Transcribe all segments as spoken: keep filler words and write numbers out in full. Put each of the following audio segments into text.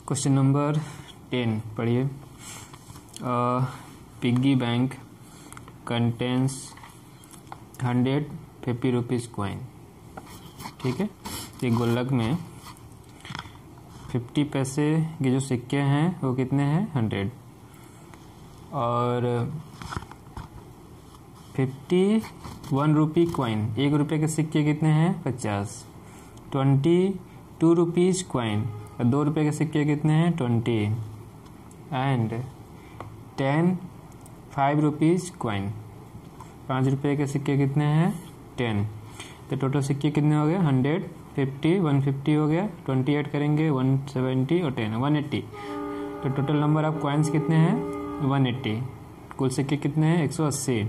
Question number ten पढ़िए। Piggy bank contains hundred fifty rupees coin. ठीक है, ये गुल्लक में फिफ्टी पैसे के जो सिक्के हैं वो कितने हैं, हंड्रेड, और फिफ्टी वन रुपी कॉइन, एक रुपये के सिक्के कितने हैं, पचास, ट्वेंटी टू रुपीज़ कॉइन, दो रुपये के सिक्के कितने हैं, twenty, and ten five rupees coin, पाँच रुपये के सिक्के कितने हैं, टेन। तो टोटल सिक्के कितने हो गए, हंड्रेड, फिफ्टी, वन फिफ्टी हो गया, ट्वेंटी एट करेंगे, वन सेवेंटी और टेन, वन एट्टी। तो टोटल नंबर ऑफ कॉइन्स कितने हैं, वन एट्टी। कुल सिक्के कितने हैं, एक सौ अस्सी।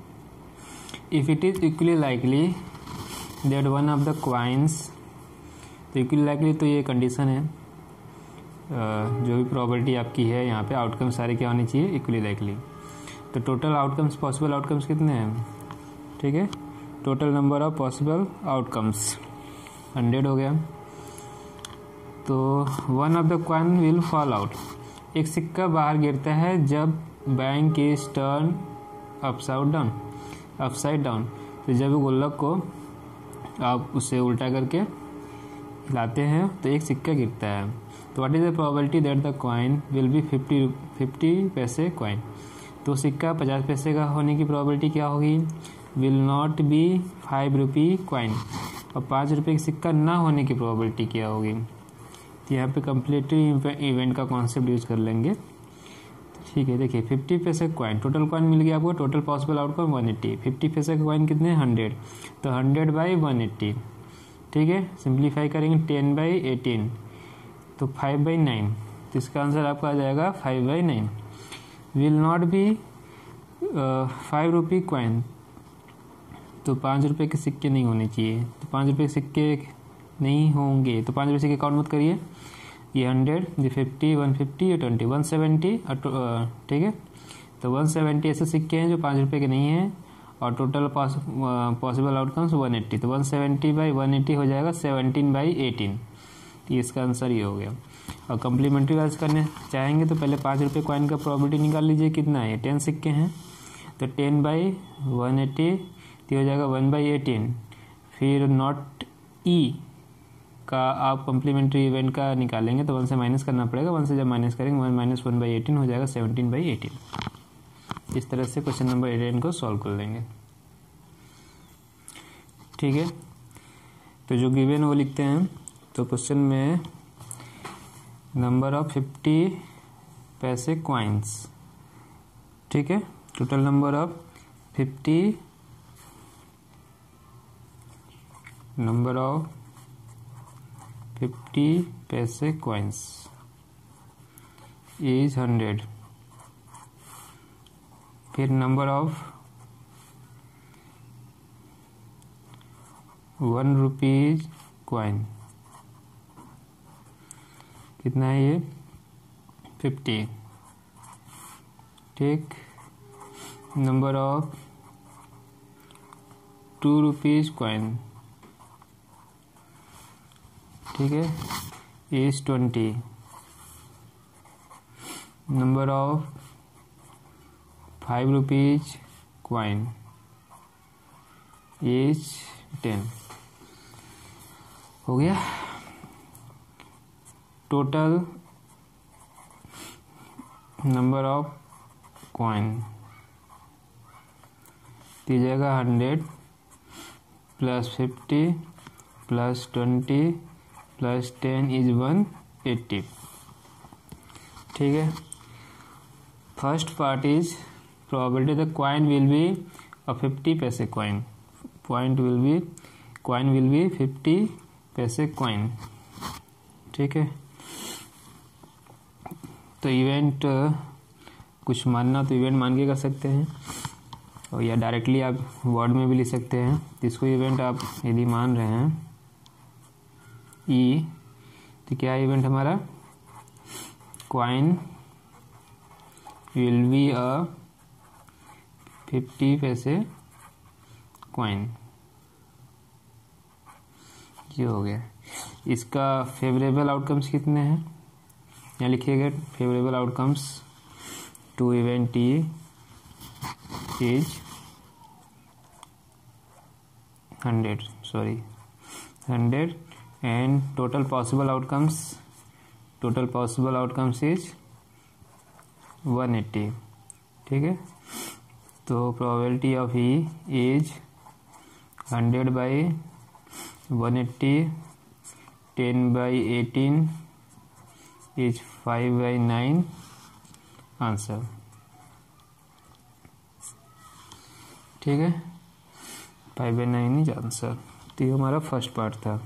If it is equally likely that one of the coins, तो इक्वली लाइकली तो ये कंडीशन है, जो भी प्रॉपर्टी आपकी है यहाँ पे आउटकम सारे क्या होनी चाहिए, इक्वली लाइकली। तो टोटल आउटकम्स, पॉसिबल आउटकम्स कितने हैं, ठीक है, total number of possible outcomes hundred हो गया। तो one of the coin will fall out, एक सिक्का बाहर गिरता है जब bank is turn upside down, upside down. तो जब गुल्लक को आप उसे उल्टा करके लाते हैं तो एक सिक्का गिरता है। तो what is the probability that the coin will be fifty fifty पैसे कॉइन। तो सिक्का पचास पैसे का होने की प्रोबेबिलिटी क्या होगी, will not be five rupee coin, और पाँच रुपये का सिक्का ना होने की प्रोबेबिलिटी क्या होगी। तो यहाँ पे कंप्लीटली इवेंट का कॉन्सेप्ट यूज कर लेंगे। ठीक है, देखिए फिफ्टी पैसे कॉइन, टोटल कॉइन मिल गया आपको, total possible outcome one eighty, fifty पैसे का कॉइन कितने, हंड्रेड, तो हंड्रेड बाई वन एट्टी। ठीक है, सिंप्लीफाई करेंगे, टेन बाई एटीन, तो फाइव बाई नाइन, तो इसका आंसर आपका आ जाएगा five by nine. Will not be five rupee coin, तो पाँच रुपये के सिक्के नहीं होने चाहिए, तो पाँच रुपये के सिक्के नहीं होंगे, तो पाँच रुपये सिक्के काउंट मत करिए, ये हंड्रेड, ये फिफ्टी, वन फिफ्टी, ये ट्वेंटी, वन सेवेंटी, ठीक है। तो वन सेवेंटी ऐसे सिक्के हैं जो पाँच रुपये के नहीं हैं, और total possible outcomes one eighty, तो one seventy by one eighty हो जाएगा सेवनटीन बाई एटीन, तो इसका आंसर ये हो गया। और कम्प्लीमेंट्री वाइज करने चाहेंगे तो पहले पाँच रुपये कॉइन का प्रॉपर्टी निकाल लीजिए, कितना है, टेन सिक्के हैं, तो टेन बाई वन एट्टी तो हो जाएगा वन बाई एटीन। फिर नॉट ई का आप कम्प्लीमेंट्री इवेंट का निकालेंगे तो वन से माइनस करना पड़ेगा, वन से जब माइनस करेंगे one minus one by eighteen हो जाएगा सेवनटीन बाई एटीन। इस तरह से क्वेश्चन नंबर एटीन को सॉल्व कर लेंगे। ठीक है, तो जो गिवन वो लिखते हैं। तो क्वेश्चन में नंबर ऑफ फिफ्टी पैसे कॉइन्स, ठीक है, total number of fifty, number of fifty पैसे कॉइन्स इज हंड्रेड। फिर number of one rupees coin कितना है, ये फिफ्टी, ठीक। Number of two rupees coin, ठीक है, is twenty. Number of five rupees coin is ten. हो गया। टोटल नंबर ऑफ कॉइन दीजिएगा hundred plus fifty plus twenty plus ten is one eighty. ठीक है, first part is probability the coin will be a fifty पैसे coin, point will be coin will be fifty पैसे coin. ठीक है, तो event कुछ मानना तो इवेंट मान के कर सकते हैं, और या डायरेक्टली आप वर्ड में भी लिख सकते हैं। इसको इवेंट आप यदि मान रहे हैं ई, तो क्या इवेंट हमारा, coin will be a fifty पैसे कॉइन, ये हो गया। इसका फेवरेबल आउटकम्स कितने हैं, यहाँ लिखिएगा favourable outcomes to event E is hundred sorry hundred and total possible outcomes total possible outcomes is one eighty. ठीक है, तो probability of E is hundred by one eighty, ten by eighteen is five by nine answer. ठीक है, five by nine is answer. तो ये हमारा first part था।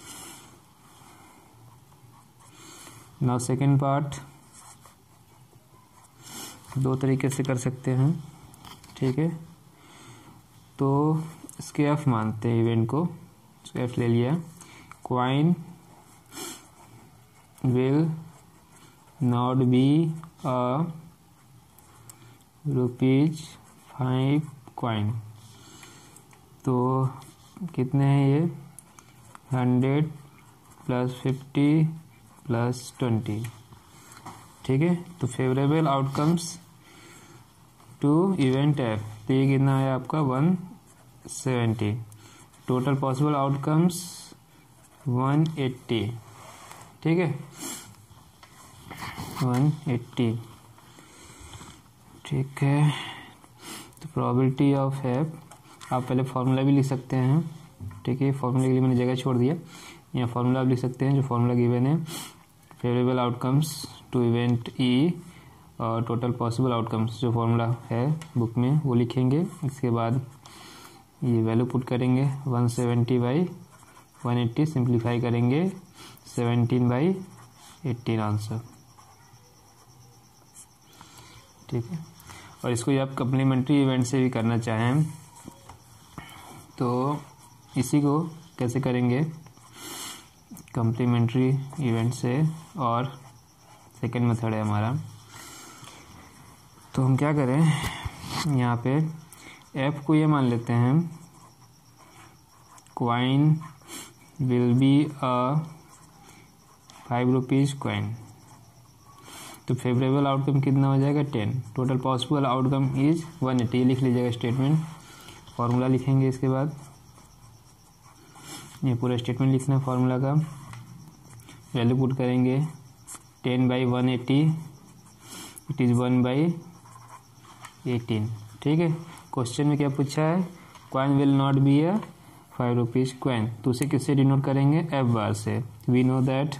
Now second part दो तरीके से कर सकते हैं। ठीक है, तो इसके एफ मानते हैं इवेंट को, इसको एफ ले लिया। Coin will not be a rupees five coin. तो कितने हैं ये, hundred plus fifty plus twenty. ठीक है, तो favourable outcomes to event F, तो ये कितना है आपका one seventy. Total possible outcomes one eighty. ठीक है, वन एट्टी। ठीक है, तो प्रोबेबिलिटी ऑफ एफ, आप पहले फार्मूला भी लिख सकते हैं। ठीक है, फार्मूला के लिए मैंने जगह छोड़ दिया, यहाँ फार्मूला आप लिख सकते हैं जो फार्मूला गिवन है। Favourable outcomes to event E और टोटल पॉसिबल आउटकम्स जो फार्मूला है बुक में वो लिखेंगे। इसके बाद ये वैल्यू पुट करेंगे one seventy by one eighty, simplify करेंगे सेवेंटीन बाई एट्टीन आंसर। ठीक है, और इसको ये आप कम्प्लीमेंट्री इवेंट से भी करना चाहें तो इसी को कैसे करेंगे, कम्प्लीमेंट्री इवेंट से, और सेकेंड मेथड है हमारा। तो हम क्या करें, यहाँ पे एफ को ये मान लेते हैं coin will be a five rupees coin. तो फेवरेबल आउटकम कितना हो जाएगा, ten. Total possible outcome is one eighty, लिख लीजिएगा स्टेटमेंट। फार्मूला लिखेंगे, इसके बाद ये पूरा स्टेटमेंट लिखना है फार्मूला का। वैल्यू पुट करेंगे ten by one eighty, it is one by eighteen. ठीक है, क्वेश्चन में क्या पूछा है, coin will not be a five rupees coin. तो उसे किससे डिनोट करेंगे, एफ बार से। We know that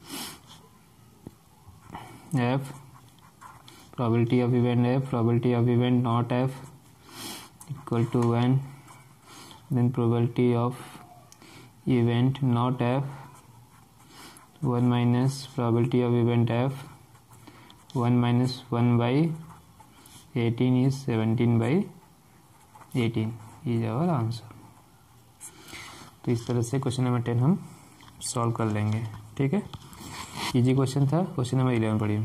F probability of event F, probability of event not F equal to one, then probability of event not F one minus probability of event F, one minus one by eighteen is seventeen by eighteen is our answer. तो इस तरह से question number ten हम solve कर लेंगे। ठीक है, easy question था। क्वेश्चन नंबर इलेवन पढ़िए।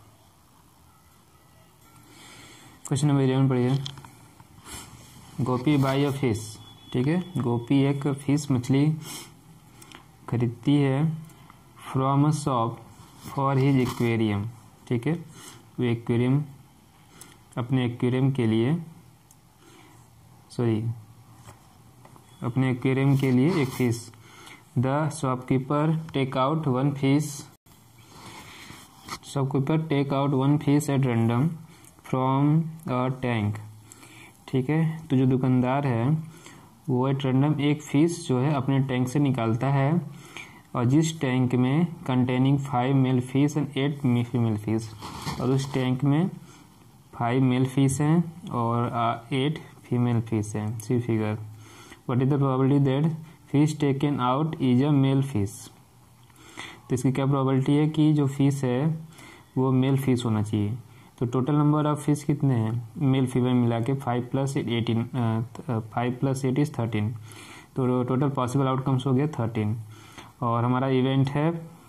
क्वेश्चन नंबर इलेवन पढ़िए। Gopi buy a fish. ठीक है, गोपी एक फिश मछली खरीदती है from a shop for his aquarium. ठीक है, वो एक्वेरियम अपने एक्वेरियम के लिए सॉरी अपने एक्वेरियम के लिए एक fish. The shopkeeper take out one fish shopkeeper take out one fish at random from a tank. ठीक है, तो जो दुकानदार है वो एट रैंडम एक फिश जो है अपने टैंक से निकालता है, और जिस टैंक में containing five male fish and eight female fish, और उस टैंक में फाइव मेल फिश हैं और एट फीमेल फिश हैं। See figure, what is the probability that fish taken out is a male fish. तो इसकी क्या प्रोबेबिलिटी है कि जो फिश है वो मेल फिश होना चाहिए। तो टोटल नंबर ऑफ फिश कितने हैं, मेल फीमेल मिला के five plus eight eighteen five plus eight is thirteen. तो टोटल पॉसिबल आउटकम्स हो गया थर्टीन। और हमारा इवेंट है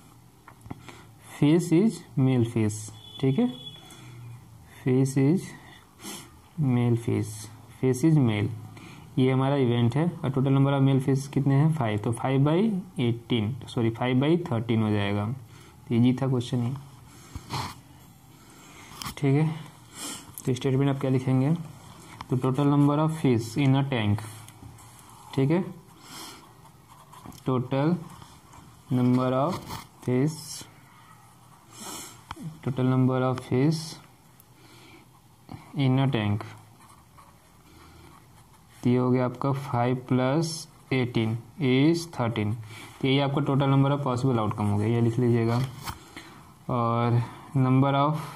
फिश इज मेल फिश। ठीक है, fish is male fish, fish is male, ये हमारा इवेंट है। और total number of male fish कितने हैं, फाइव। तो five by eighteen sorry five by thirteen हो जाएगा। तो इजी था क्वेश्चन ही। ठीक है, तो स्टेटमेंट आप क्या लिखेंगे, तो total number of fish in a tank, ठीक है, total number of fish total number of fish in a tank, तो ये हो गया आपका five plus eighteen is thirteen, तो ये आपका total number of possible outcome हो गया, ये लिख लीजिएगा। और नंबर ऑफ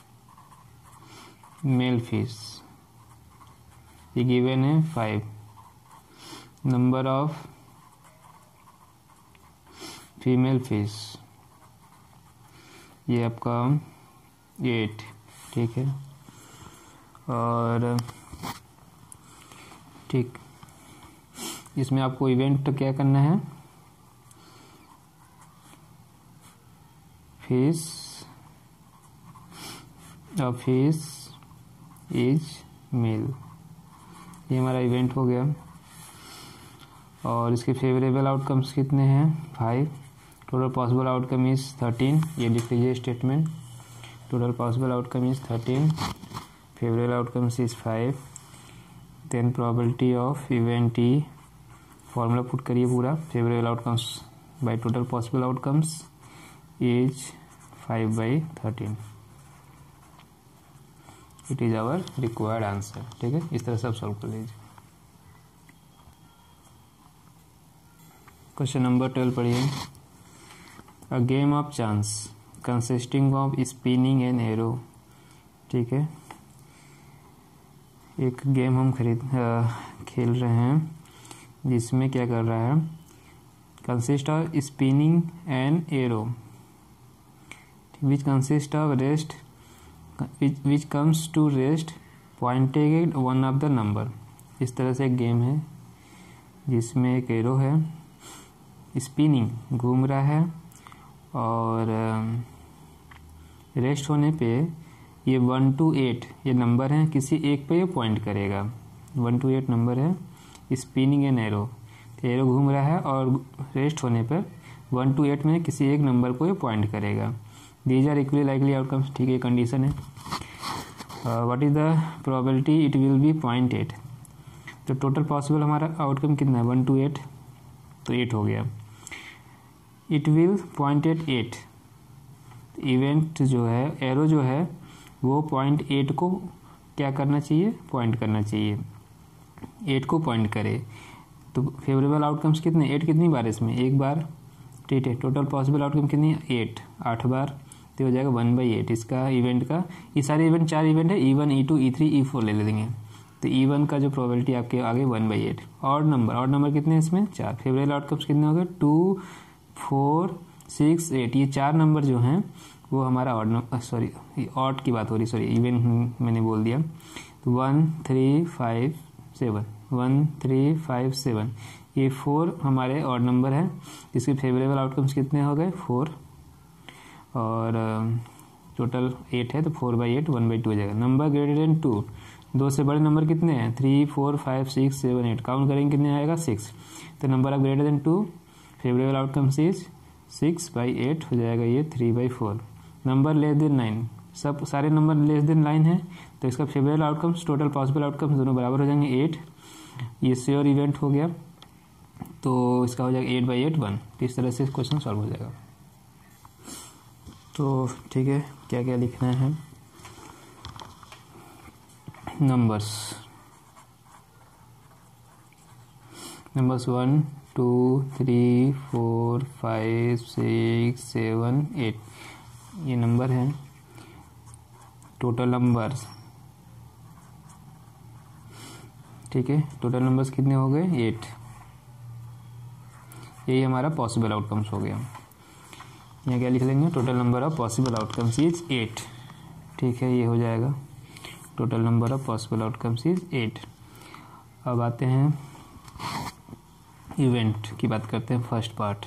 मेल फिश ये गिवन है five, number of female fish ये आपका एट, ठीक है, और ठीक इसमें आपको इवेंट क्या करना है, fish a fish is male, ये हमारा इवेंट हो गया। और इसके फेवरेबल आउटकम्स कितने हैं, five, total possible outcome is thirteen, ये लिख लीजिए statement, total possible outcome is thirteen, favourable outcomes is five, then probability of event E, formula put करिए पूरा, favourable outcomes by total possible outcomes is five by thirteen, it is our required answer, ठीक है, इस तरह से आप solve कर लीजिए। क्वेश्चन नंबर ट्वेल्व पढ़िए, a game of chance consisting of spinning an arrow, ठीक है, एक गेम हम खरीद खेल रहे हैं जिसमें क्या कर रहा है, consist of spinning an arrow which consist of rest which comes to rest pointed one of the number, इस तरह से एक गेम है जिसमें एक एरो है, स्पिनिंग घूम रहा है, और रेस्ट होने पे ये वन टू एट ये नंबर है, किसी एक पे ये पॉइंट करेगा, वन टू एट नंबर है, स्पिनिंग एन एरो, तो एरो घूम रहा है और रेस्ट होने पर वन टू एट में किसी एक नंबर को ये पॉइंट करेगा, these are equally likely outcomes, ठीक है, कंडीशन है। What is the probability it will be point eight, तो टोटल पॉसिबल हमारा आउटकम कितना है, वन टू एट, तो एट हो गया, it will point eight eight, event जो है एरो जो है वो पॉइंट एट को क्या करना चाहिए, पॉइंट करना चाहिए, एट को पॉइंट करे, तो फेवरेबल आउटकम्स कितने, एट कितनी बार इसमें, एक बार, ठीक है, टोटल पॉसिबल आउटकम कितनी, एट, आठ बार, तो हो जाएगा वन बाई एट इसका इवेंट का, ये सारे इवेंट चार इवेंट है, E one E two E three E four ले लेंगे, तो ई वन का जो प्रोबेबिलिटी आपके आगे वन बाई एट, और नंबर और नंबर कितने इसमें चार, फेवरेबल आउटकम्स कितने हो गए, टू फोर सिक्स एट, ये चार नंबर जो हैं वो हमारा ऑड नंबर, सॉरी ऑड की बात हो रही, सॉरी इवेंट मैंने बोल दिया, तो one three five seven, one three five seven, ये फोर हमारे ऑड नंबर है, इसके फेवरेबल आउटकम्स कितने हो गए, फोर, और टोटल एट है, तो four by eight one by two हो जाएगा। नंबर ग्रेटर देन टू, दो से बड़े नंबर कितने हैं, three four five six seven eight, count करेंगे कितने आएगा, सिक्स, तो number of greater than two, favourable outcomes is six by eight हो जाएगा, ये three by four. Number less than nine, सब सारे नंबर लेस देन नाइन है, तो इसका favourable outcomes total possible outcomes दोनों बराबर हो जाएंगे, एट, ये श्योर इवेंट हो गया, तो इसका हो जाएगा एट बाई एट वन, तो इस तरह से क्वेश्चन सॉल्व हो जाएगा। तो ठीक है, क्या क्या लिखना है, numbers numbers one two three four five six seven eight, ये नंबर हैं, टोटल नंबर्स, ठीक है, टोटल नंबर्स कितने हो गए, एट, यही हमारा पॉसिबल आउटकम्स हो गया। यहाँ क्या लिख लेंगे, total number of possible outcomes is eight, ठीक है, ये हो जाएगा, total number of possible outcomes is eight. अब आते हैं इवेंट की बात करते हैं, first part,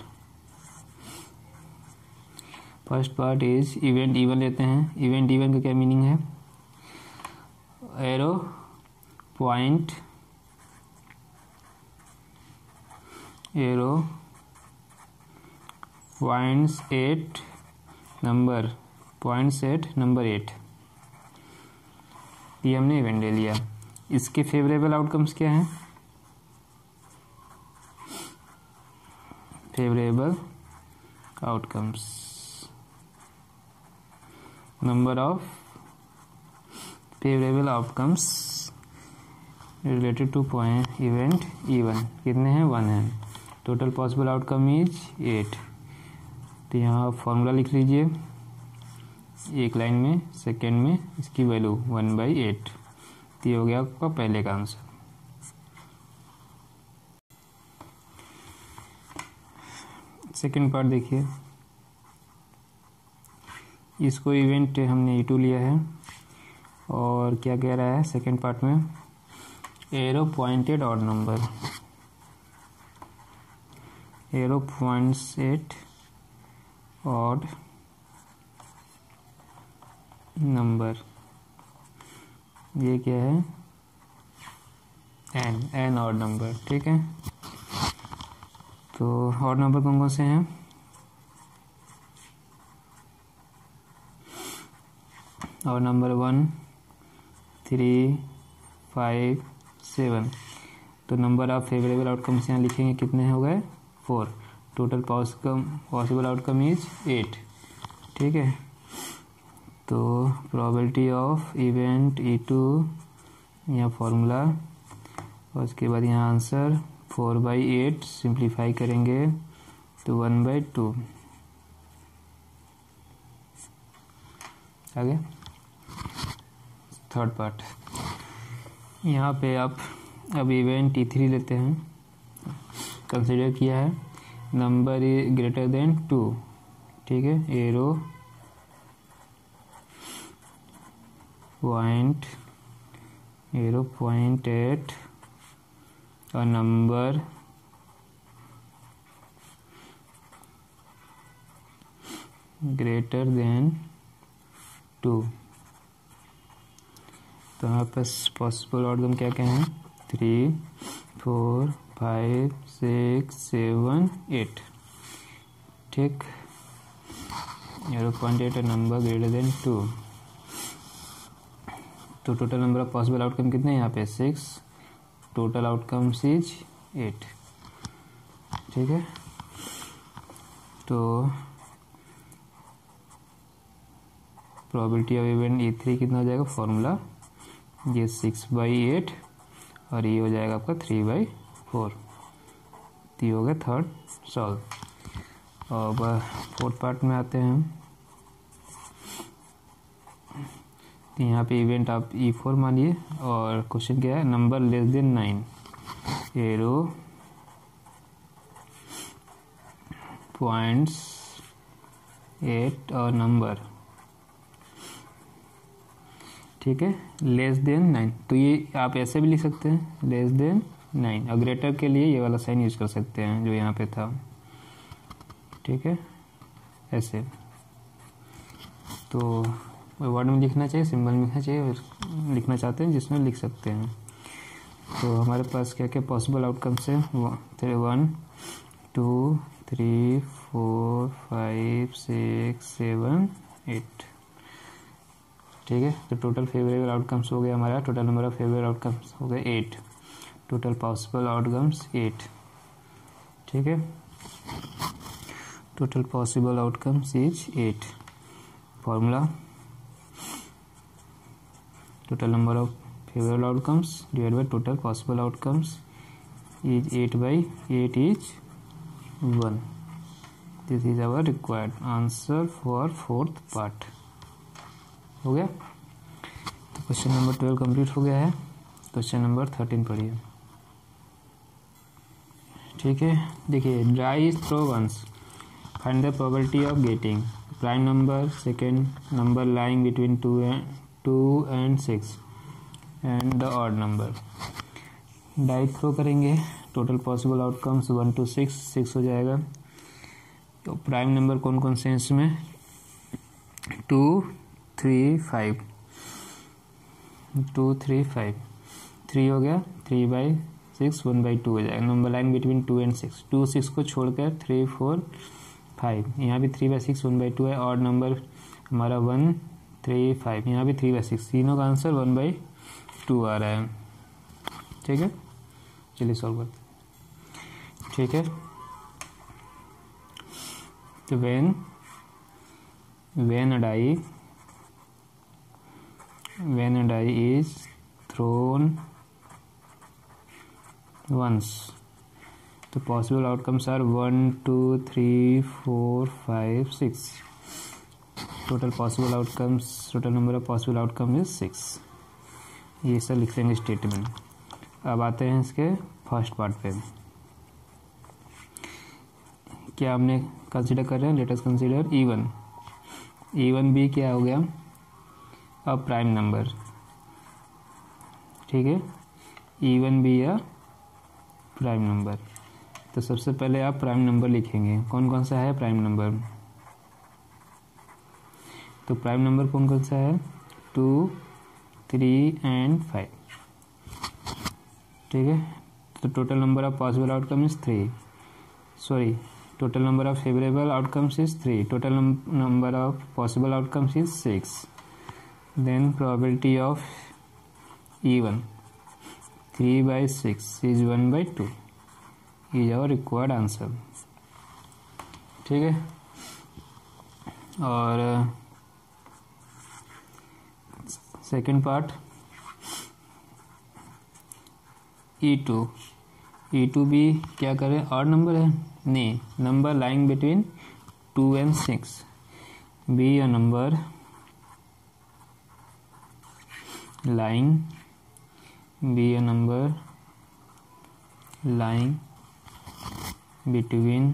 first part is event even लेते हैं, इवेंट इवन का क्या मीनिंग है, arrow point arrow points at number points at number eight, ये हमने इवेंट ले लिया। इसके फेवरेबल आउटकम्स क्या हैं? Favourable outcomes, number of favourable outcomes related to point event E one कितने हैं? वन है। Total possible outcome is eight. तो यहाँ फॉर्मूला लिख लीजिए एक लाइन में, सेकेंड में इसकी वैल्यू वन बाई एट। तो ये हो गया आपका पहले का आंसर। सेकेंड पार्ट देखिए, इसको इवेंट हमने ई टू लिया है और क्या कह रहा है सेकेंड पार्ट में? Arrow pointed odd number, arrow points at odd number, ये क्या है? An, an odd number. ठीक है, तो ऑड नंबर कौन कौन से हैं? और number one, three, five, seven. तो नंबर ऑफ फेवरेबल आउटकम्स यहाँ लिखेंगे कितने हो गए? Four. Total possible outcome is eight. ठीक है, तो probability of event E two, यहाँ फॉर्मूला, और उसके बाद यहाँ answer four by eight, simplify करेंगे तो वन बाई टू। आगे थर्ड पार्ट, यहाँ पे आप अब इवेंट ई थ्री लेते हैं, कंसिडर किया है number is greater than two. ठीक है, arrow point, arrow point at और नंबर ग्रेटर देन टू। तो हमारे पास पॉसिबल आउटकम क्या क्या हैं? Three, four, five, six, seven, eight. ठीक, एरो पॉइंट एट और नंबर ग्रेटर देन टू। तो total number of possible outcome कितने हैं यहाँ पे? Six. Total outcomes is eight. ठीक है, तो probability of event E three कितना हो जाएगा? फॉर्मूला ये सिक्स बाई एट और ये हो जाएगा आपका थ्री बाई फोर। तो ये हो गया थर्ड सॉल्व। और फोर्थ पार्ट में आते हैं, तो यहाँ पे इवेंट आप ई फोर मानिए और क्वेश्चन क्या है? Number less than nine, arrow points at और नंबर। ठीक है, लेस देन नाइन। तो ये आप ऐसे भी लिख सकते हैं, लेस देन नाइन, और ग्रेटर के लिए ये वाला साइन यूज कर सकते हैं जो यहाँ पे था। ठीक है, ऐसे तो वर्ड में लिखना चाहिए, सिंबल में लिखना चाहिए, लिखना चाहते हैं जिसमें लिख सकते हैं। तो हमारे पास क्या क्या पॉसिबल आउटकम्स है? One, two, three, four, five, six, seven, eight. ठीक है, तो टोटल फेवरेबल आउटकम्स हो गया हमारा, total number of favourable outcomes हो गए एट, टोटल पॉसिबल आउटकम्स एट। ठीक है, total possible outcomes is eight. Formula total number of favorable outcomes divided by total possible outcomes is eight by eight is one. This is our required answer for fourth part. हो गया, तो question number twelve complete हो गया है। Question number thirteen पढ़िए। ठीक है, देखिए die throw once find the probability of getting prime number, second number lying between two and two and six and the odd number. Die throw करेंगे, total possible outcomes one two six, six हो जाएगा। तो prime number कौन कौन से हैं इसमें? Two, three, five, two, three, five, three हो गया, three by six, one by two हो जाएगा। Number line between two and six, two six को छोड़कर थ्री, फोर, फाइव, यहाँ भी three by six, one by two है। ऑड नंबर हमारा वन, थ्री फाइव, यहाँ भी थ्री बाई सिक्स, तीनों का आंसर वन बाई टू आ रहा है। ठीक है, चलिए सॉल्व करते हैं। ठीक है, तो when when a die when a die is thrown once, the possible outcomes are one, two, three, four, five, six. Total possible outcomes, total number of possible outcome is six. ये सब लिख देंगे statement. अब आते हैं इसके first part पे। क्या हमने कंसीडर कर रहे हैं, let us consider E one. E one be क्या हो गया, अब प्राइम नंबर। ठीक है, ई वन बी या प्राइम नंबर। तो सबसे पहले आप प्राइम नंबर लिखेंगे, कौन कौन सा है प्राइम नंबर। तो प्राइम नंबर कौन कौन सा है, टू, थ्री एंड फाइव। ठीक है, तो total number of possible outcome is three, sorry total number of favourable outcomes is three, total number of possible outcomes is six. Then probability of E one, three by six is one by two is our required answer. ठीक है, और second part E two. E two भी क्या करें, odd number है, नहीं, number lying between two and six, be a number lying be a number lying between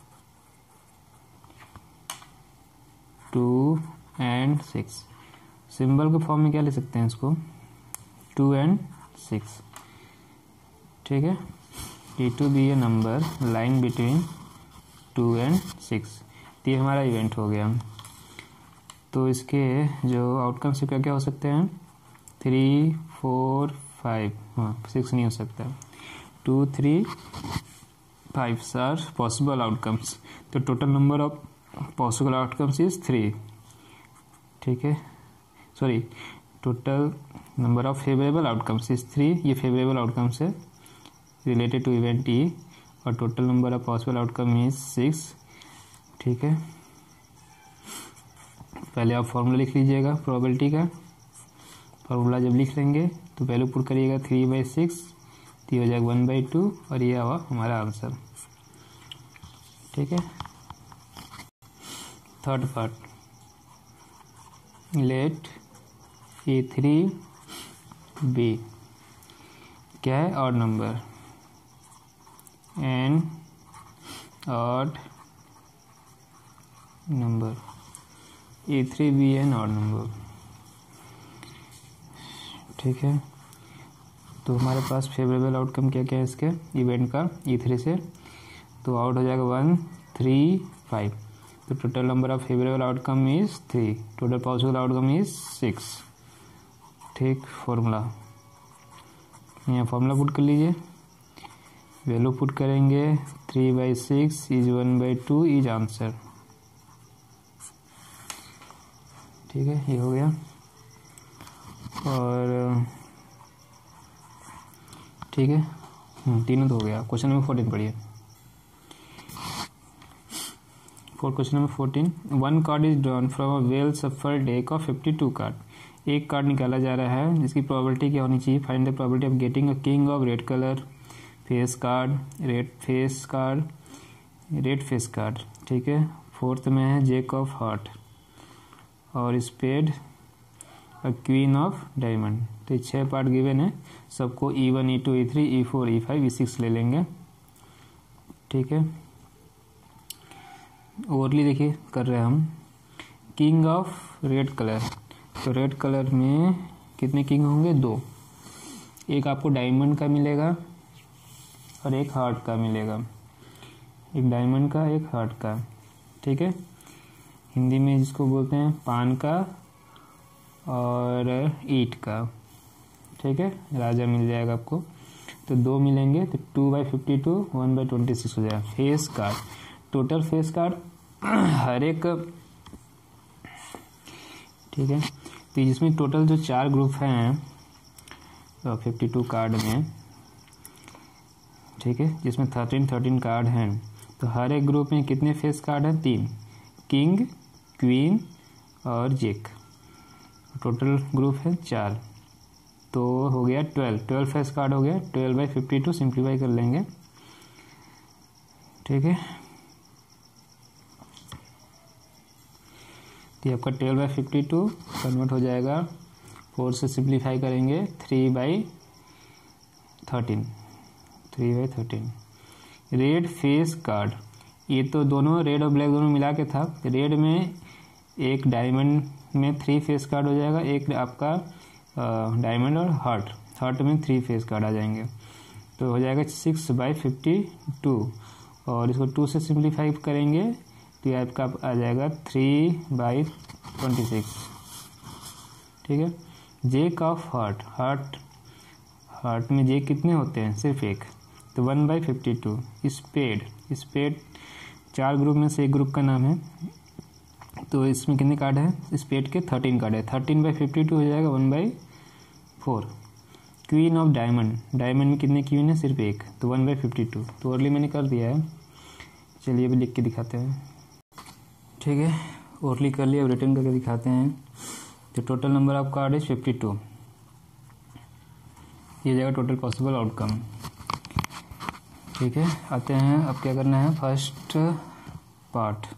two and six. Symbol के form में क्या ले सकते हैं इसको, टू एंड सिक्स। ठीक है, A two be a number line between two and six. तो ये हमारा इवेंट हो गया। तो इसके जो आउटकम्स क्या क्या हो सकते हैं, थ्री फोर फाइव, हाँ सिक्स नहीं हो सकता, two three five are possible outcomes. तो total number of possible outcomes is three. ठीक है, sorry total number of favourable outcomes is three, ये फेवरेबल आउटकम्स है रिलेटेड टू इवेंट ई, और total number of possible outcome is six. ठीक है, पहले आप फॉर्मूला लिख लीजिएगा प्रोबेबिलिटी का। फॉर्मूला जब लिख लेंगे तो वैल्यू पुट करिएगा थ्री बाई सिक्स, तो हो जाएगा वन बाई टू, और ये हुआ हमारा आंसर। ठीक है, third part, let A three be क्या है, odd number, an odd number, A three be an odd number. ठीक है, तो हमारे पास फेवरेबल आउटकम क्या क्या है इसके इवेंट का, ई थ्री से, तो आउट हो जाएगा वन थ्री फाइव। तो total number of favourable outcome is three, total possible outcome is six. ठीक, फॉर्मूला यहाँ फॉर्मूला पुट कर लीजिए, वैल्यू पुट करेंगे three by six is one by two is answer. ठीक है, ये हो गया। और ठीक है, तीनों तो हो गया। क्वेश्चन नंबर फोर्टीन पढ़िए। Four question number fourteen, one card is drawn from a well shuffled deck of fifty two card. एक कार्ड निकाला जा रहा है जिसकी प्रोबेबिलिटी क्या होनी चाहिए, find the probability of getting a king of red colour, face card, red face card, red face card. ठीक है, फोर्थ में है जैक ऑफ हार्ट और spade, a queen of diamond. तो छः पार्ट गिवन है, सबको E one E two E three E four E five E six ले लेंगे। ठीक है, ओवरली देखिए कर रहे हैं हम। किंग ऑफ रेड कलर, तो रेड कलर में कितने किंग होंगे, दो, एक आपको डायमंड का मिलेगा और एक हार्ट का मिलेगा, एक डायमंड का एक हार्ट का। ठीक है, हिंदी में जिसको बोलते हैं पान का और ईट का। ठीक है, राजा मिल जाएगा आपको, तो दो मिलेंगे, तो two by fifty two one by twenty six हो जाएगा। Face card, total face card हर एक, ठीक है। तो जिसमें टोटल जो चार ग्रुप हैं तो फिफ्टी टू कार्ड में, ठीक है, जिसमें थर्टीन थर्टीन कार्ड हैं, तो हर एक ग्रुप में कितने फेस कार्ड हैं? तीन, किंग, क्वीन और जेक। टोटल ग्रुप है चार, तो हो गया ट्वेल्व ट्वेल्व फेस कार्ड हो गया। Twelve by fifty two simplify कर लेंगे, ठीक है। तो आपका twelve by fifty two convert हो जाएगा, फोर से सिंप्लीफाई करेंगे three by thirteen three by thirteen. Red face card, ये तो दोनों रेड और ब्लैक दोनों मिला के था। रेड में एक डायमंड में थ्री फेस कार्ड हो जाएगा, एक आपका डायमंड और हार्ट हार्ट में थ्री फेस कार्ड आ जाएंगे, तो हो जाएगा सिक्स बाई फिफ्टी टू। और इसको टू से सिंप्लीफाई करेंगे तो ये आपका आ जाएगा थ्री बाई ट्वेंटी सिक्स, ठीक है। Jack of heart, heart heart में जेक कितने होते हैं? सिर्फ एक, तो one by fifty two. Spade, spade चार ग्रुप में से एक ग्रुप का नाम है, तो इसमें कितने कार्ड है? स्पेड के थर्टीन कार्ड है, थर्टीन बाई फिफ्टी टू हो जाएगा one by four. Queen of diamond, diamond में कितने क्वीन है? सिर्फ एक, तो वन बाई फिफ्टी टू। तो अर्ली मैंने कर दिया है, चलिए अभी लिख के दिखाते हैं, ठीक है। ओरली कर लिया, अब रिटर्न करके दिखाते हैं। तो total number of card is fifty two, ये जाएगा टोटल पॉसिबल आउटकम, ठीक है। आते हैं, अब क्या करना है? फर्स्ट पार्ट,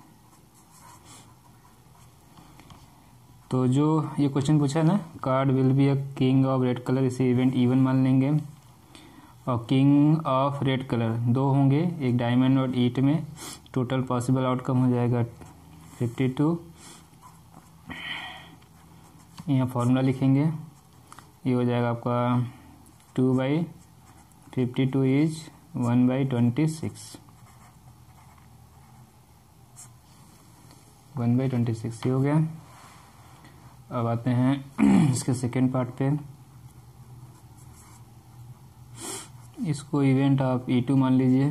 तो जो ये क्वेश्चन पूछा है ना, card will be a king of red colour, इसे इवेंट इवन मान लेंगे। और किंग ऑफ रेड कलर दो होंगे, एक डायमंड और ईट में, टोटल पॉसिबल आउटकम हो जाएगा फिफ्टी टू। यहाँ फॉर्मूला लिखेंगे, ये हो जाएगा आपका two by fifty two is one by twenty six one by twenty six ये हो गया। अब आते हैं इसके सेकेंड पार्ट पे, इसको इवेंट आप ई टू मान लीजिए।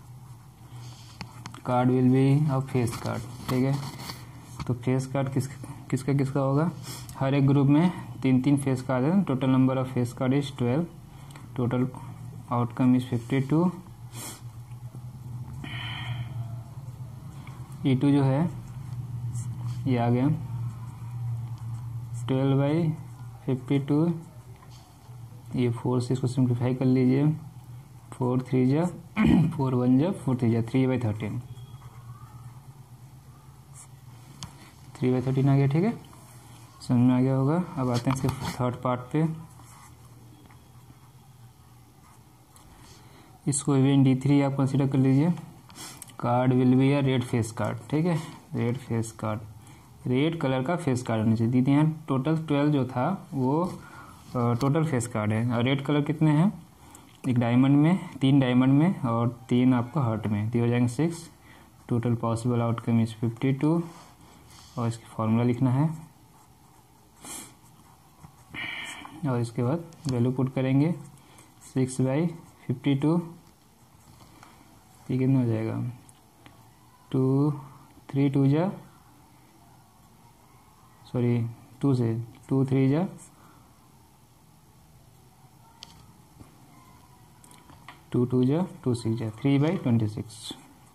Card will be of face card, ठीक है। तो फेस कार्ड किस किसका किसका होगा? हर एक ग्रुप में तीन तीन फेस कार्ड है, total number of face card is twelve, total outcome is fifty two. E two जो है ये आ गया ट्वेल्व बाई फिफ्टी टू, ये फोर से इसको सिंप्लीफाई कर लीजिए, फोर थ्री जा फोर वन जा फोर थ्री जा three by thirteen three by thirteen आ गया, ठीक है, समझ में आ गया होगा। अब आते हैं इसके थर्ड पार्ट पे, इसको इवेंट डी थ्री आप कंसिडर कर लीजिए। Card will be a red face card, ठीक है, red face card, red colour का फेस कार्ड होना चाहिए। दीदी यहाँ टोटल ट्वेल्व जो था वो टोटल फेस कार्ड है, और रेड कलर कितने हैं? एक डायमंड में, तीन डायमंड में और तीन आपका हार्ट में, तो हो जाएंगे six. Total possible outcome is fifty two, और इसकी फॉर्मूला लिखना है, और इसके बाद वैल्यू पुट करेंगे सिक्स बाई फिफ्टी टू, ये कितना हो जाएगा? टू थ्री टू जा सॉरी टू से टू थ्री जा टू टू जा टू सिक्स जा थ्री बाई ट्वेंटी सिक्स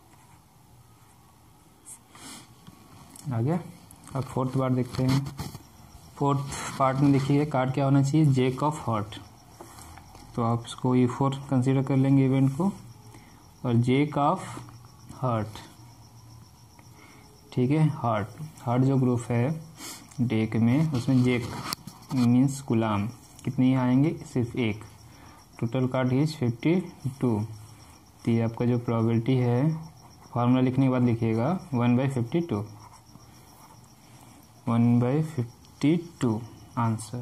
आ गया। अब फोर्थ पार्ट देखते हैं। फोर्थ पार्ट में देखिए कार्ड क्या होना चाहिए? जेक ऑफ हार्ट, तो आप इसको ई फोर कंसिडर कर लेंगे इवेंट को, और जेक ऑफ हार्ट, ठीक है। हार्ट हार्ट जो ग्रुप है डेक में, उसमें जेक मीन्स गुलाम कितने आएंगे? सिर्फ एक, total card is fifty two. तो ये आपका जो प्रोबेबिलिटी है, फार्मूला लिखने के बाद लिखिएगा one by fifty two one by fifty two answer.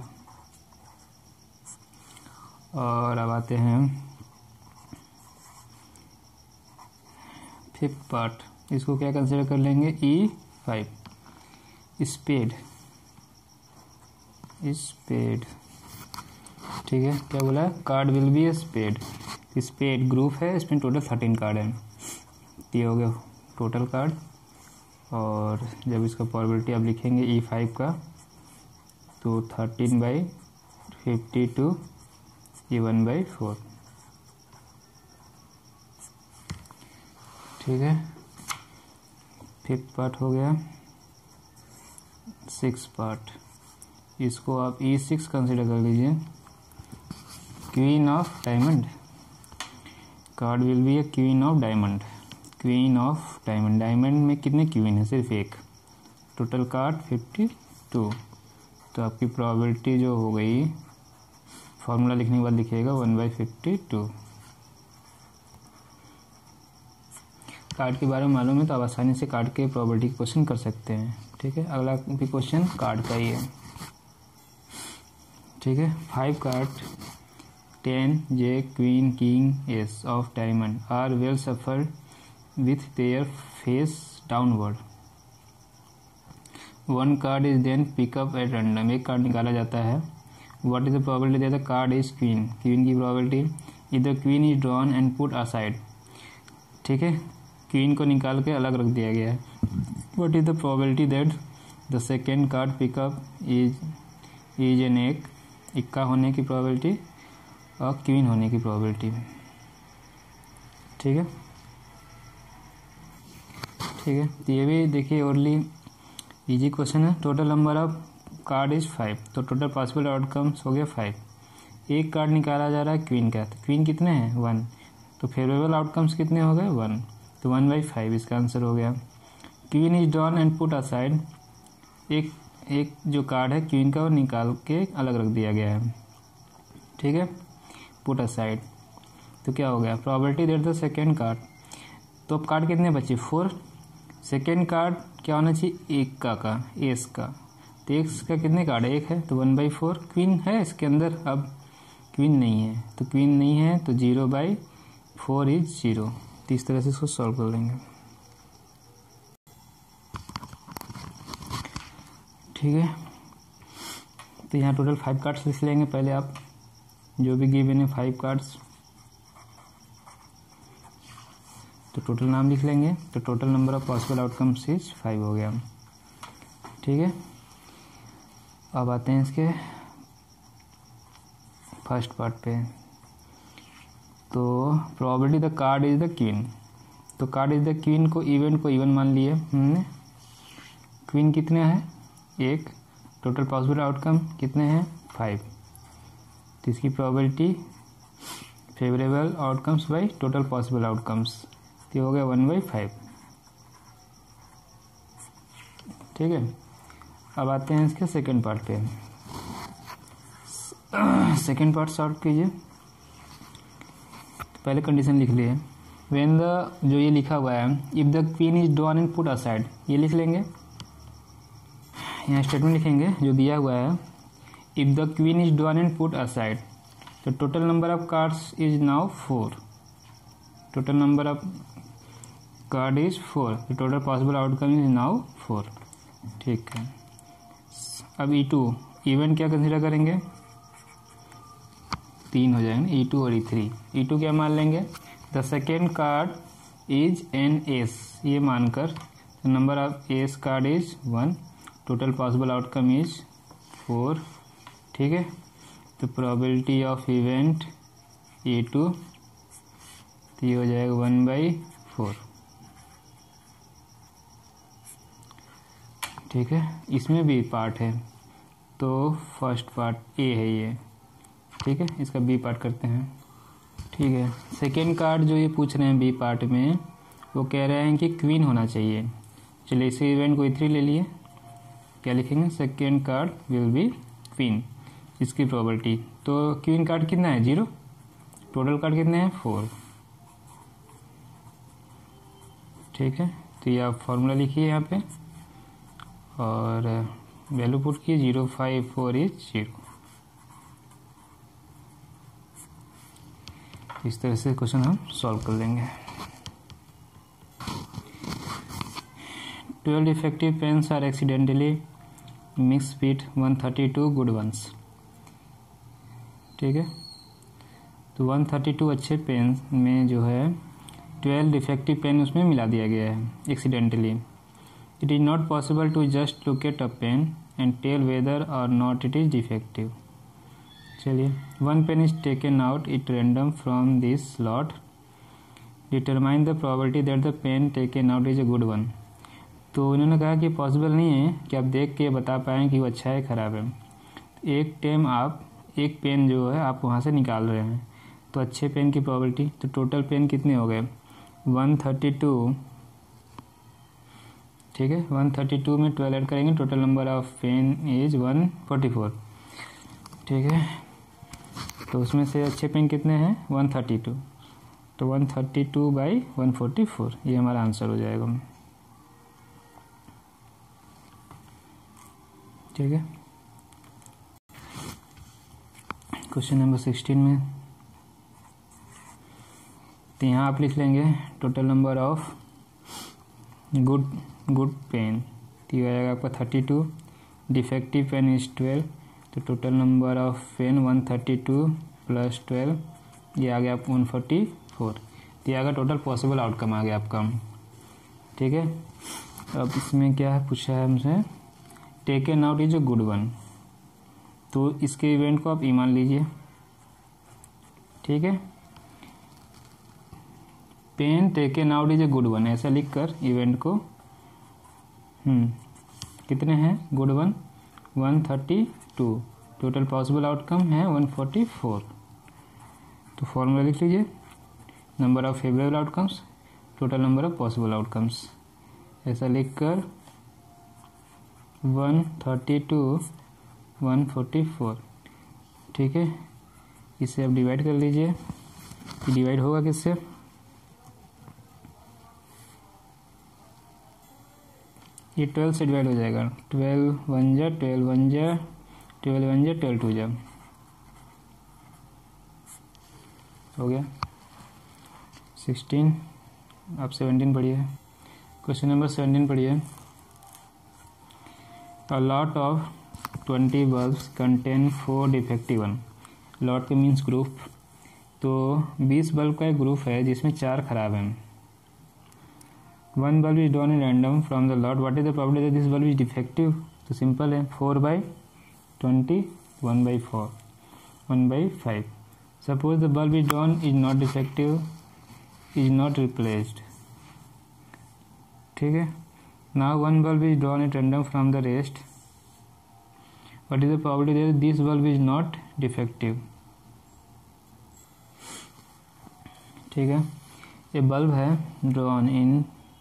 और अब आते हैं फिफ्थ पार्ट, इसको क्या कंसिडर कर लेंगे? ई फाइव, स्पेड स्पेड ठीक है। क्या बोला है? Card will be spade, spade group है, इसमें टोटल थर्टीन कार्ड है, ये हो गया टोटल कार्ड। और जब इसका प्रोबेबिलिटी आप लिखेंगे ई फाइव का, तो थर्टीन बाई फिफ्टी टू, ये वन बाई फोर। ठीक है, फिफ्थ पार्ट हो गया। सिक्स पार्ट, इसको आप ई सिक्स कंसिडर कर लीजिए। Queen of diamond, card will be a queen of diamond. Queen of diamond, diamond में कितने क्वीन है? सिर्फ एक। Total card fifty two. तो आपकी प्रोबेबिलिटी जो हो गई, फॉर्मूला लिखने के बाद लिखिएगा one by fifty two. Card के बारे में मालूम है तो आप आसानी से कार्ड के प्रोबेबिलिटी क्वेश्चन कर सकते हैं। ठीक है, अगला भी क्वेश्चन कार्ड का ही है। ठीक है, five card ten J queen king ace of diamond are well shuffled with their face downward. One card is then pick up at random, एक कार्ड निकाला जाता है। What is the probability that the card is queen, queen की probability. इधर queen is drawn and put aside. ठीक है, queen को निकाल के अलग रख दिया गया है। What is the probability that the second card pick up is is an एक, इक्का होने की प्रोबेबिलिटी और क्वीन होने की प्रोबेबिलिटी। ठीक है, ठीक है, तो ये भी देखिए ओरली इजी क्वेश्चन है। Total number of card is five, तो टोटल पॉसिबल आउटकम्स हो गया फाइव। एक कार्ड निकाला जा रहा है क्वीन का, तो क्वीन कितने हैं? वन। तो फेवरेबल आउटकम्स कितने हो गए? वन। तो वन बाई फाइव इसका आंसर हो गया। Queen is drawn and put aside, एक एक जो कार्ड है क्वीन का वो निकाल के अलग रख दिया गया है। ठीक है, पुट असाइड, तो क्या हो गया? Probability that the second card, तो अब कार्ड कितने बचे? फोर। सेकेंड कार्ड क्या होना चाहिए? एक का का एस का, तो एक्स का कितने कार्ड है? एक है, तो वन बाई फोर। क्वीन है इसके अंदर, अब क्वीन नहीं है, तो क्वीन नहीं है तो zero by four is zero. तो इस तरह से इसको सॉल्व कर लेंगे। ठीक है, तो यहाँ टोटल फाइव कार्ड्स लिख लेंगे पहले आप, जो भी गिवन है फाइव कार्ड्स, तो टोटल नाम लिख लेंगे। तो total number of possible outcomes is five हो गया। ठीक है, अब आते हैं इसके फर्स्ट पार्ट पे। तो probability the card is the queen, तो कार्ड इज द क्वीन को इवेंट को इवन मान लिए हमने। क्वीन कितने हैं? एक। टोटल पॉसिबल आउटकम कितने हैं? फाइव। तो इसकी probability favourable outcomes by total possible outcomes, तो हो गया वन बाई फाइव। ठीक है, अब आते हैं इसके सेकेंड पार्ट पे। सेकेंड पार्ट सॉल्व कीजिए। तो पहले कंडीशन लिख लिए, व्हेन द, जो ये लिखा हुआ है, if the queen is drawn and put aside, ये लिख लेंगे। यहाँ स्टेटमेंट लिखेंगे जो दिया हुआ है, if the queen is drawn and put aside, तो total number of cards is now four. Total number of card is four, total possible outcome is now four. ठीक है, अब ई टू इवेंट क्या कंसीडर करेंगे? तीन हो जाएंगे, ई to और ई थ्री। ई टू क्या मान लेंगे? The second card is an ace, ये मानकर number of ace card is one, total possible outcome is four. ठीक है, तो probability of event A two, तो ये हो जाएगा वन बाई फोर। ठीक है, इसमें भी पार्ट है, तो फर्स्ट पार्ट ए है ये। ठीक है, इसका बी पार्ट करते हैं। ठीक है, सेकेंड कार्ड जो ये पूछ रहे हैं बी पार्ट में, वो कह रहे हैं कि क्वीन होना चाहिए। चलिए इसी इवेंट को ई थ्री ले लिए, क्या लिखेंगे? Second card will be queen, इसकी प्रोबेबिलिटी। तो क्वीन कार्ड कितना है? जीरो। टोटल कार्ड कितने हैं? फोर। ठीक है, तो ये आप फॉर्मूला लिखिए यहाँ पे और वैल्यू पुट किए, zero five four is zero. इस तरह से क्वेश्चन हम सॉल्व कर लेंगे। Twelve defective pens are accidentally mixed with one thirty two good ones. ठीक है, तो वन थर्टी टू अच्छे पेन में जो है ट्वेल्व डिफेक्टिव पेन उसमें मिला दिया गया है accidentally. It is not possible to just look at a pen and tell whether or not it is defective. चलिए, one pen is taken out at random from this lot, determine the probability that the pen taken out is a good one. तो इन्होंने कहा कि possible नहीं है कि आप देख के बता पाएँ कि वो अच्छा है ख़राब है। एक टाइम आप एक पेन जो है आप वहाँ से निकाल रहे हैं, तो अच्छे पेन की प्रोबेबिलिटी, तो टोटल पेन कितने हो गए वन थर्टी टू, ठीक है। वन थर्टी टू में ट्वेल्व ऐड करेंगे, total number of pen is one forty four, ठीक है। तो उसमें से अच्छे पेन कितने हैं वन थर्टी टू, तो one thirty two by one forty four, ये हमारा आंसर हो जाएगा, ठीक है। क्वेश्चन नंबर सिक्सटीन में तो यहाँ आप लिख लेंगे total number of good good pen, तो ये आएगा आपका thirty two, defective pen is twelve, तो total number of pen one thirty two plus twelve, ये आ गया आप वन फोर्टी फोर, तो ये आएगा टोटल पॉसिबल आउटकम आ गया आपका, ठीक है। अब इसमें क्या है पूछा है हमसे, taken out is a good one, तो इसके इवेंट को आप ई मान लीजिए, ठीक है। Pen taken out is a good one, ऐसा लिखकर इवेंट को हम्म कितने हैं good one one thirty two, total possible outcome है वन फोर्टी फोर, तो फॉर्मूला लिख लीजिए, number of favourable outcomes total number of possible outcomes, ऐसा लिखकर one thirty two one forty four, ठीक है। इसे आप डिवाइड कर लीजिए, डिवाइड होगा किससे, ये ट्वेल्व से डिवाइड हो जाएगा, ट्वेल्व वन जा ट्वेल्व वन जा ट्वेल्व वन जा ट्वेल्व टू जा, हो गया सिक्सटीन। आप सेवनटीन पढ़िए, क्वेश्चन नंबर सेवनटीन पढ़िए। A lot of twenty bulbs contain four defective one, lot के मीन्स ग्रुप, तो बीस बल्ब का एक ग्रुप है जिसमें चार खराब हैं। One bulb is drawn in random from the lot, what is the probability that this bulb is defective, तो सिंपल है, four by twenty, one by four, one by five. Suppose the bulb is drawn is not defective, is not replaced, ठीक है। Now one bulb is drawn in random from the rest, what is the probability that this bulb is not defective, ठीक है। ये bulb है drawn in,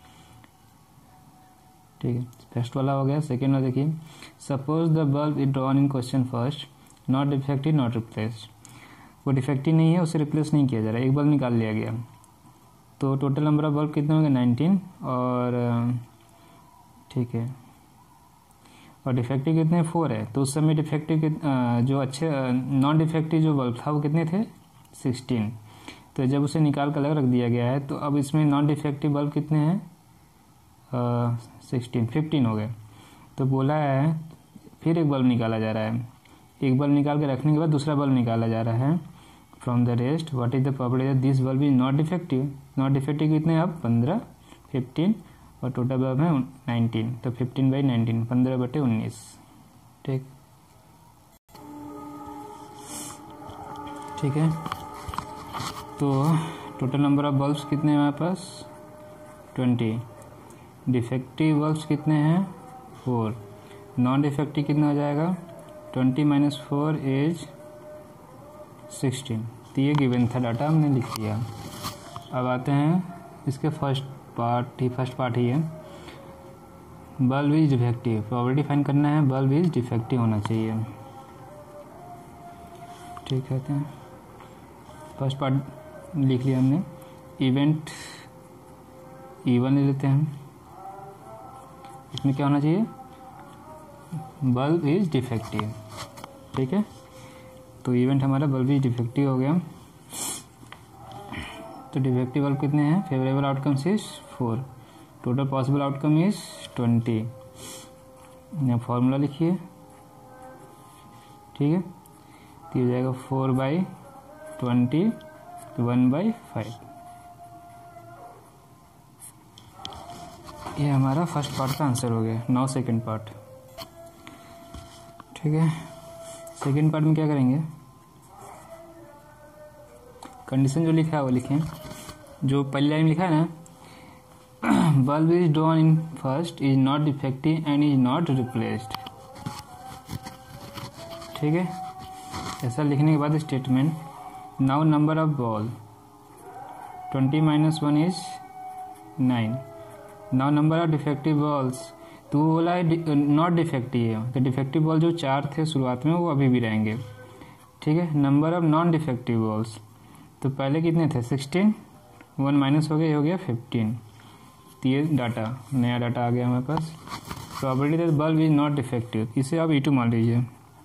ठीक है, first वाला हो गया। सेकेंड वाला देखिए, suppose the bulb is drawn in question first not defective not replaced, वो डिफेक्टिव नहीं है, उसे रिप्लेस नहीं किया जा रहा है, एक बल्ब निकाल लिया गया, तो टोटल नंबर ऑफ बल्ब कितने होंगे नाइनटीन, और ठीक है, और डिफेक्टिव कितने फोर है, तो उस समय डिफेक्टिव जो अच्छे नॉन डिफेक्टिव जो बल्ब था वो कितने थे सिक्सटीन, तो जब उसे निकाल कर अलग रख दिया गया है, तो अब इसमें नॉन डिफेक्टिव बल्ब कितने हैं सिक्सटीन, फिफ्टीन हो गए। तो बोला है फिर एक बल्ब निकाला जा रहा है, एक बल्ब निकाल के रखने के बाद दूसरा बल्ब निकाला जा रहा है from the rest, what is the probability that this bulb is not defective, not defective कितने अब पंद्रह, फिफ्टीन, और टोटल बल्ब है नाइनटीन, तो फिफ्टीन बाई नाइनटीन, पंद्रह बटे उन्नीस, ठीक ठीक है। तो टोटल नंबर ऑफ बल्ब्स कितने हैं हमारे पास ट्वेंटी, डिफेक्टिव बल्ब्स कितने हैं फोर, नॉन डिफेक्टिव कितना हो जाएगा twenty minus four is sixteen, तो ये गिवन था डाटा, हमने लिख लिया। अब आते हैं इसके फर्स्ट पार्ट ही फर्स्ट पार्ट ही है, bulb is defective, probability find करना है, बल्ब इज डिफेक्टिव होना चाहिए, ठीक कहते हैं। फर्स्ट पार्ट लिख लिया हमने, इवेंट ई वन ले लेते हैं, इसमें क्या होना चाहिए बल्ब इज डिफेक्टिव, ठीक है। तो इवेंट हमारा बल्ब इज डिफेक्टिव हो गया, तो डिफेक्टिव बल्ब कितने हैं, favourable outcomes is four, total possible outcome is twenty, यहाँ फॉर्मूला लिखिए, ठीक है। तो हो जाएगा four by twenty, one by five, ये हमारा फर्स्ट पार्ट का आंसर हो गया। नाउ सेकंड पार्ट, ठीक है। सेकंड पार्ट में क्या करेंगे, कंडीशन जो लिखा है वो लिखें। जो पहली लाइन लिखा है ना, bulb is drawn in first, is not defective and is not replaced, ठीक है। ऐसा लिखने के बाद statement, now number of ball twenty minus one is nine, now number of defective balls, तो वो बोला है नॉट डिफेक्टिव है, तो डिफेक्टिव बॉल जो चार थे शुरुआत में वो अभी भी रहेंगे, ठीक है। Number of non defective balls, तो पहले कितने थे सिक्सटीन, वन माइनस हो गया, ये हो गया फिफ्टीन, तो ये डाटा नया डाटा आ गया हमारे पास। Probability that bulb is not defective, इसे आप ई टू मान लीजिए।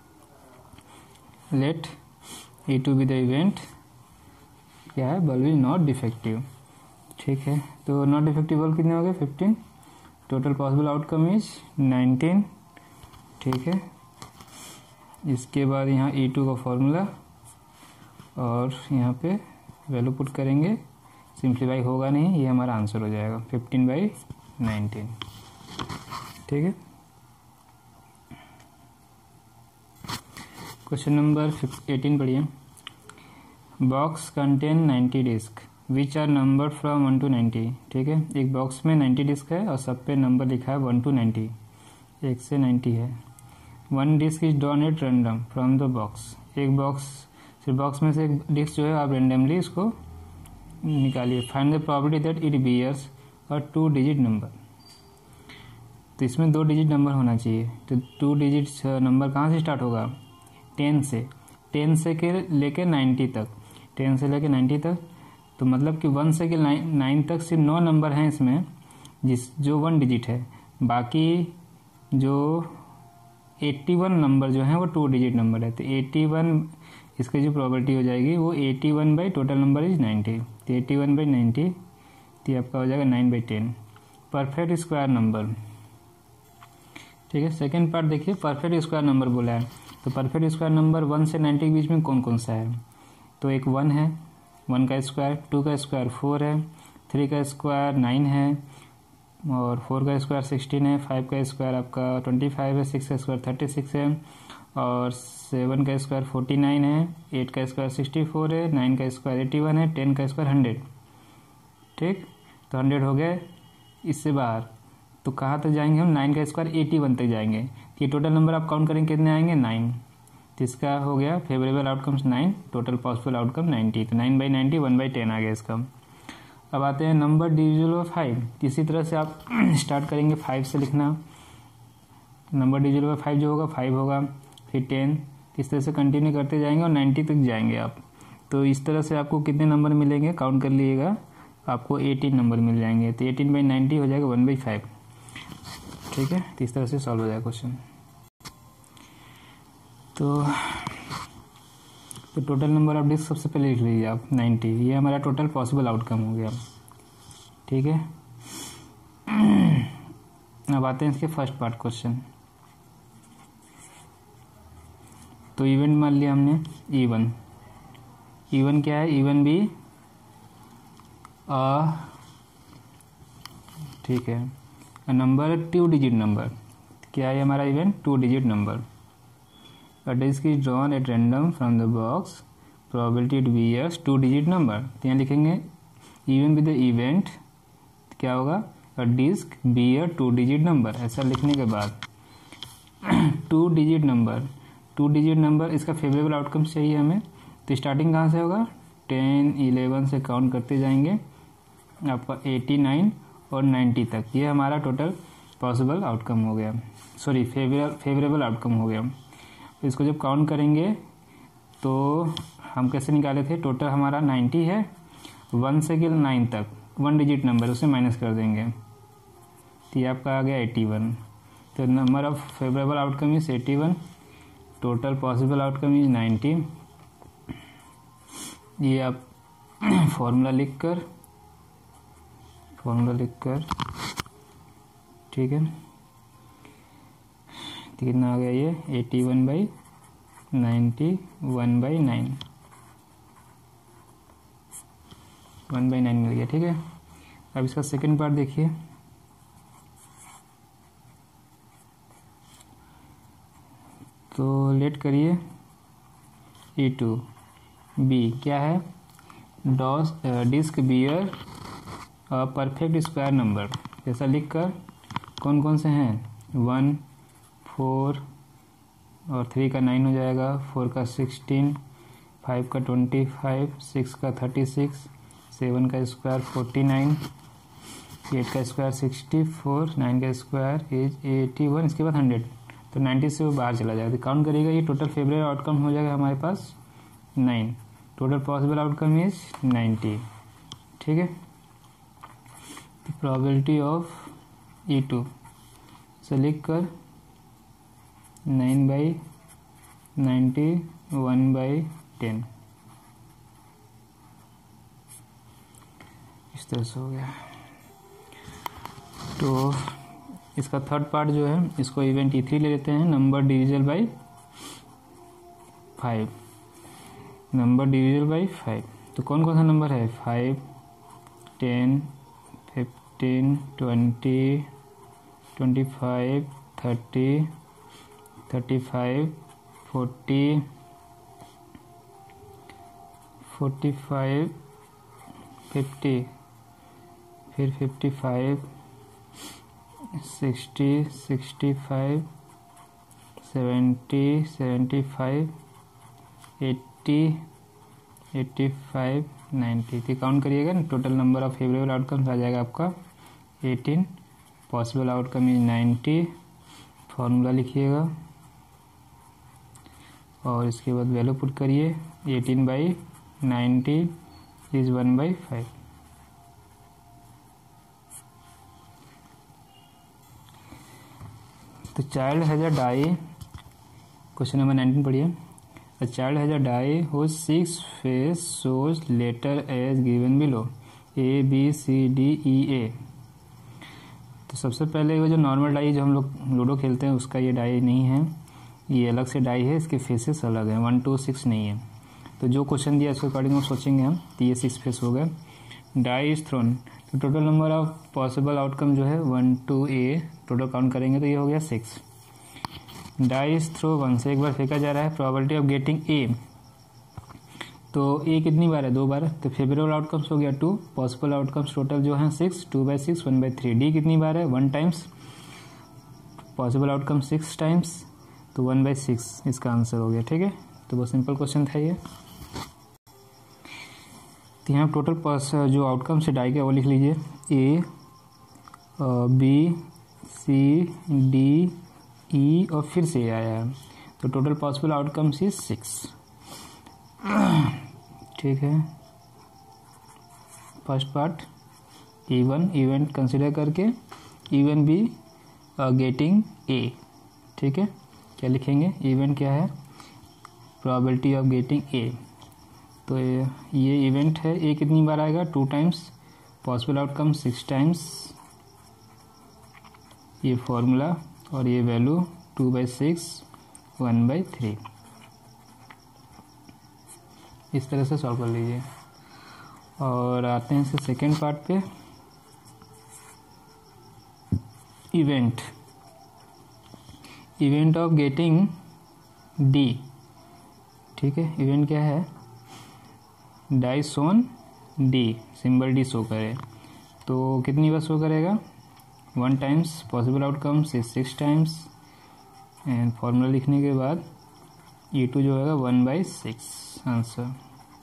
Let E two be the event, क्या है, बल्ब इज नॉट डिफेक्टिव, ठीक है। तो नॉट डिफेक्टिव बल्ब कितने हो गए fifteen, total possible outcome is nineteen, ठीक है। इसके बाद यहाँ ई टू का फॉर्मूला और यहाँ पे वैल्यू पुट करेंगे, सिंप्लीफाई होगा नहीं, ये हमारा आंसर हो जाएगा फिफ्टीन बाई नाइनटीन, ठीक है। क्वेश्चन नंबर एटीन पढ़िए। Box contain ninety disc which are number from one to ninety, ठीक है। एक बॉक्स में नाइन्टी डिस्क है और सब पे नंबर लिखा है वन टू नाइन्टी, एक से नाइन्टी है। One disc is drawn at random from the box, एक बॉक्स फिर बॉक्स में से एक डिस्क जो है आप रेंडमली इसको निकालिए। Find the probability that it bears और टू डिजिट नंबर, तो इसमें दो डिजिट नंबर होना चाहिए, तो टू डिजिट नंबर कहाँ से स्टार्ट होगा, टेन से, टेन से के लेके नाइन्टी तक, टेन से लेके नाइन्टी तक, तो मतलब कि वन से के नाइन नाइन तक सिर्फ नौ नंबर हैं इसमें जिस जो वन डिजिट है, बाकी जो एट्टी वन नंबर जो है वो टू डिजिट नंबर है, तो एट्टी वन इसकी जो प्रोबेबिलिटी हो जाएगी वो eighty one by total number is ninety, तो एट्टी वन बाई नाइन्टी, तो आपका हो जाएगा nine by ten. Perfect square number, ठीक है। सेकेंड पार्ट देखिए, परफेक्ट स्क्वायर नंबर बोला है, तो परफेक्ट स्क्वायर नंबर वन से नाइन्टी के बीच में कौन कौन सा है, तो एक वन है, वन का स्क्वायर, टू का स्क्वायर फोर है, थ्री का स्क्वायर नाइन है, और फोर का स्क्वायर सिक्सटीन है, फाइव का स्क्वायर आपका ट्वेंटी फाइव है, सिक्स का स्क्वायर थर्टी सिक्स है, और सेवन का स्क्वायर फोर्टी नाइन है, एट का स्क्वायर सिक्सटी फोर है, नाइन का स्क्वायर एटी वन है, टेन का स्क्वायर हंड्रेड, ठीक। तो हंड्रेड हो गए इससे बाहर, तो कहाँ तक जाएंगे हम, नाइन का स्क्वायर एटी वन तक जाएंगे, ये टोटल नंबर आप काउंट करेंगे कितने आएंगे, नाइन, तो इसका हो गया favourable outcomes nine, total possible outcome ninety, तो nine by ninety one by ten आ गया इसका। अब आते हैं नंबर डिविजिबल बाय फाइव, इसी तरह से आप स्टार्ट करेंगे फाइव से लिखना, नंबर डिविजिबल बाय फाइव जो होगा फाइव होगा, फिर टेन, इस तरह से कंटिन्यू करते जाएंगे और नाइन्टी तक जाएंगे आप। तो इस तरह से आपको कितने नंबर मिलेंगे काउंट कर लीजिएगा, आपको एटीन नंबर मिल जाएंगे, तो एटीन बाई नाइन्टी हो जाएगा वन बाई फाइव, ठीक है। तो इस तरह से सॉल्व हो जाएगा क्वेश्चन। तो तो टोटल नंबर ऑफ डिस्क सबसे पहले लिख लीजिए आप नाइन्टी, ये हमारा टोटल पॉसिबल आउटकम हो गया, ठीक है। अब आते हैं इसके फर्स्ट पार्ट क्वेश्चन। तो इवेंट मान लिया हमने ई वन, ई वन क्या है, ई वन भी अ ठीक है a number two digit number, क्या है हमारा event, two digit number. A disk is drawn at random from the box, probability it bears two digit number, तो यहाँ लिखेंगे even with the event क्या होगा, a disk bear two digit number, ऐसा लिखने के बाद two digit number, two digit number इसका फेवरेबल आउटकम चाहिए हमें, तो स्टार्टिंग कहाँ से होगा, टेन इलेवन से काउंट करते जाएंगे आपका एटी नाइन और नाइन्टी तक, ये हमारा टोटल पॉसिबल आउटकम हो गया, सॉरी फेवरेबल फेवरेबल आउटकम हो गया। इसको जब काउंट करेंगे तो हम कैसे निकाले थे, टोटल हमारा नाइन्टी है, वन से के नाइन तक वन डिजिट नंबर उसे माइनस कर देंगे, तो ये आपका आ गया एटी वन, तो number of favourable outcome is eighty one, total possible outcome is ninety. ये आप फॉर्मूला लिख कर फॉर्मूला लिख कर ठीक है, कितना आ गया ये eighty one by ninety, one by nine, one by nine मिल गया, ठीक है। अब इसका सेकंड पार्ट देखिए, तो लेट करिए ई टू बी क्या है, does disc bear perfect square number, ऐसा लिख कर कौन कौन से हैं, वन फोर और थ्री का नाइन हो जाएगा, फोर का सिक्सटीन, फाइव का ट्वेंटी फाइव, सिक्स का थर्टी सिक्स, सेवन का स्क्वायर फोर्टी नाइन, एट का स्क्वायर सिक्सटी फोर, नाइन का स्क्वायर इज एटी वन, इसके बाद हंड्रेड, तो नाइन्टी से वो बाहर चला जाएगा। तो काउंट करिएगा, ये टोटल फेवरेट आउटकम हो जाएगा हमारे पास nine, total possible outcome is ninety. ठीक है, प्रोबेबिलिटी ऑफ ई टू से लिख कर nine by ninety, one by ten, इस तरह से हो गया। तो इसका थर्ड पार्ट जो है, इसको इवेंट ई थ्री ले लेते हैं, number divisible by five, number divisible by five. तो कौन कौन सा नंबर है, five, ten, fifteen, twenty, twenty five, thirty, thirty five, forty, forty five, fifty, फिर fifty five, sixty, sixty five, seventy, seventy five, eighty, eighty five, ninety. तो count करिएगा ना, total number of favourable outcomes आ जाएगा आपका eighteen, possible outcome is ninety. Formula लिखिएगा और इसके बाद वैल्यू पुट करिए, eighteen by ninety is one by five. तो child has a die, question number nineteen पढ़िए। A child has a die whose six face shows letter as given below, A, B, C, D, E, A। तो सबसे पहले वो जो normal die जो हम लोग लूडो खेलते हैं उसका ये डाई नहीं है, ये अलग से डाई है, इसके फेसेस अलग हैं, वन टू सिक्स नहीं है। तो जो क्वेश्चन दिया इसके अकॉर्डिंग हम सोचेंगे हम, तो ये सिक्स फेस हो गए। डाई इज थ्रोन, तो total number of possible outcome जो है one two A, total count करेंगे तो ये हो गया six. Die is throw one, से एक बार फेंका जा रहा है, प्रोबेबिलिटी ऑफ गेटिंग ए, तो ए कितनी बार है, दो बार, तो फेवरेबल आउटकम्स हो गया टू, पॉसिबल आउटकम्स टोटल जो है six, two by six, one by three. D कितनी बार है, one times, possible outcome six times, तो वन बाई सिक्स इसका आंसर हो गया। ठीक है, तो बहुत सिंपल क्वेश्चन था ये। तो यहाँ टोटल जो आउटकम्स है डाई के वो लिख लीजिए, ए, बी, सी, डी, ई और फिर से आया है, तो total possible outcomes is six. ठीक है, first part even, event consider करके इवन बी गेटिंग ए। ठीक है, क्या लिखेंगे, इवेंट क्या है, प्रोबेबिलिटी ऑफ गेटिंग ए, तो ये इवेंट है, ए कितनी बार आएगा, two times, possible outcome six times, ये फॉर्मूला और ये value two by six, one by three, इस तरह से सॉल्व कर लीजिए। और आते हैं इसके सेकेंड पार्ट पे, event, event of getting D. ठीक है, इवेंट क्या है, die shown D, symbol D show करे, तो कितनी बार शो करेगा, वन टाइम्स, पॉसिबल आउटकम से सिक्स टाइम्स, एंड फॉर्मूला लिखने के बाद ई टू जो होगा वन बाई सिक्स आंसर।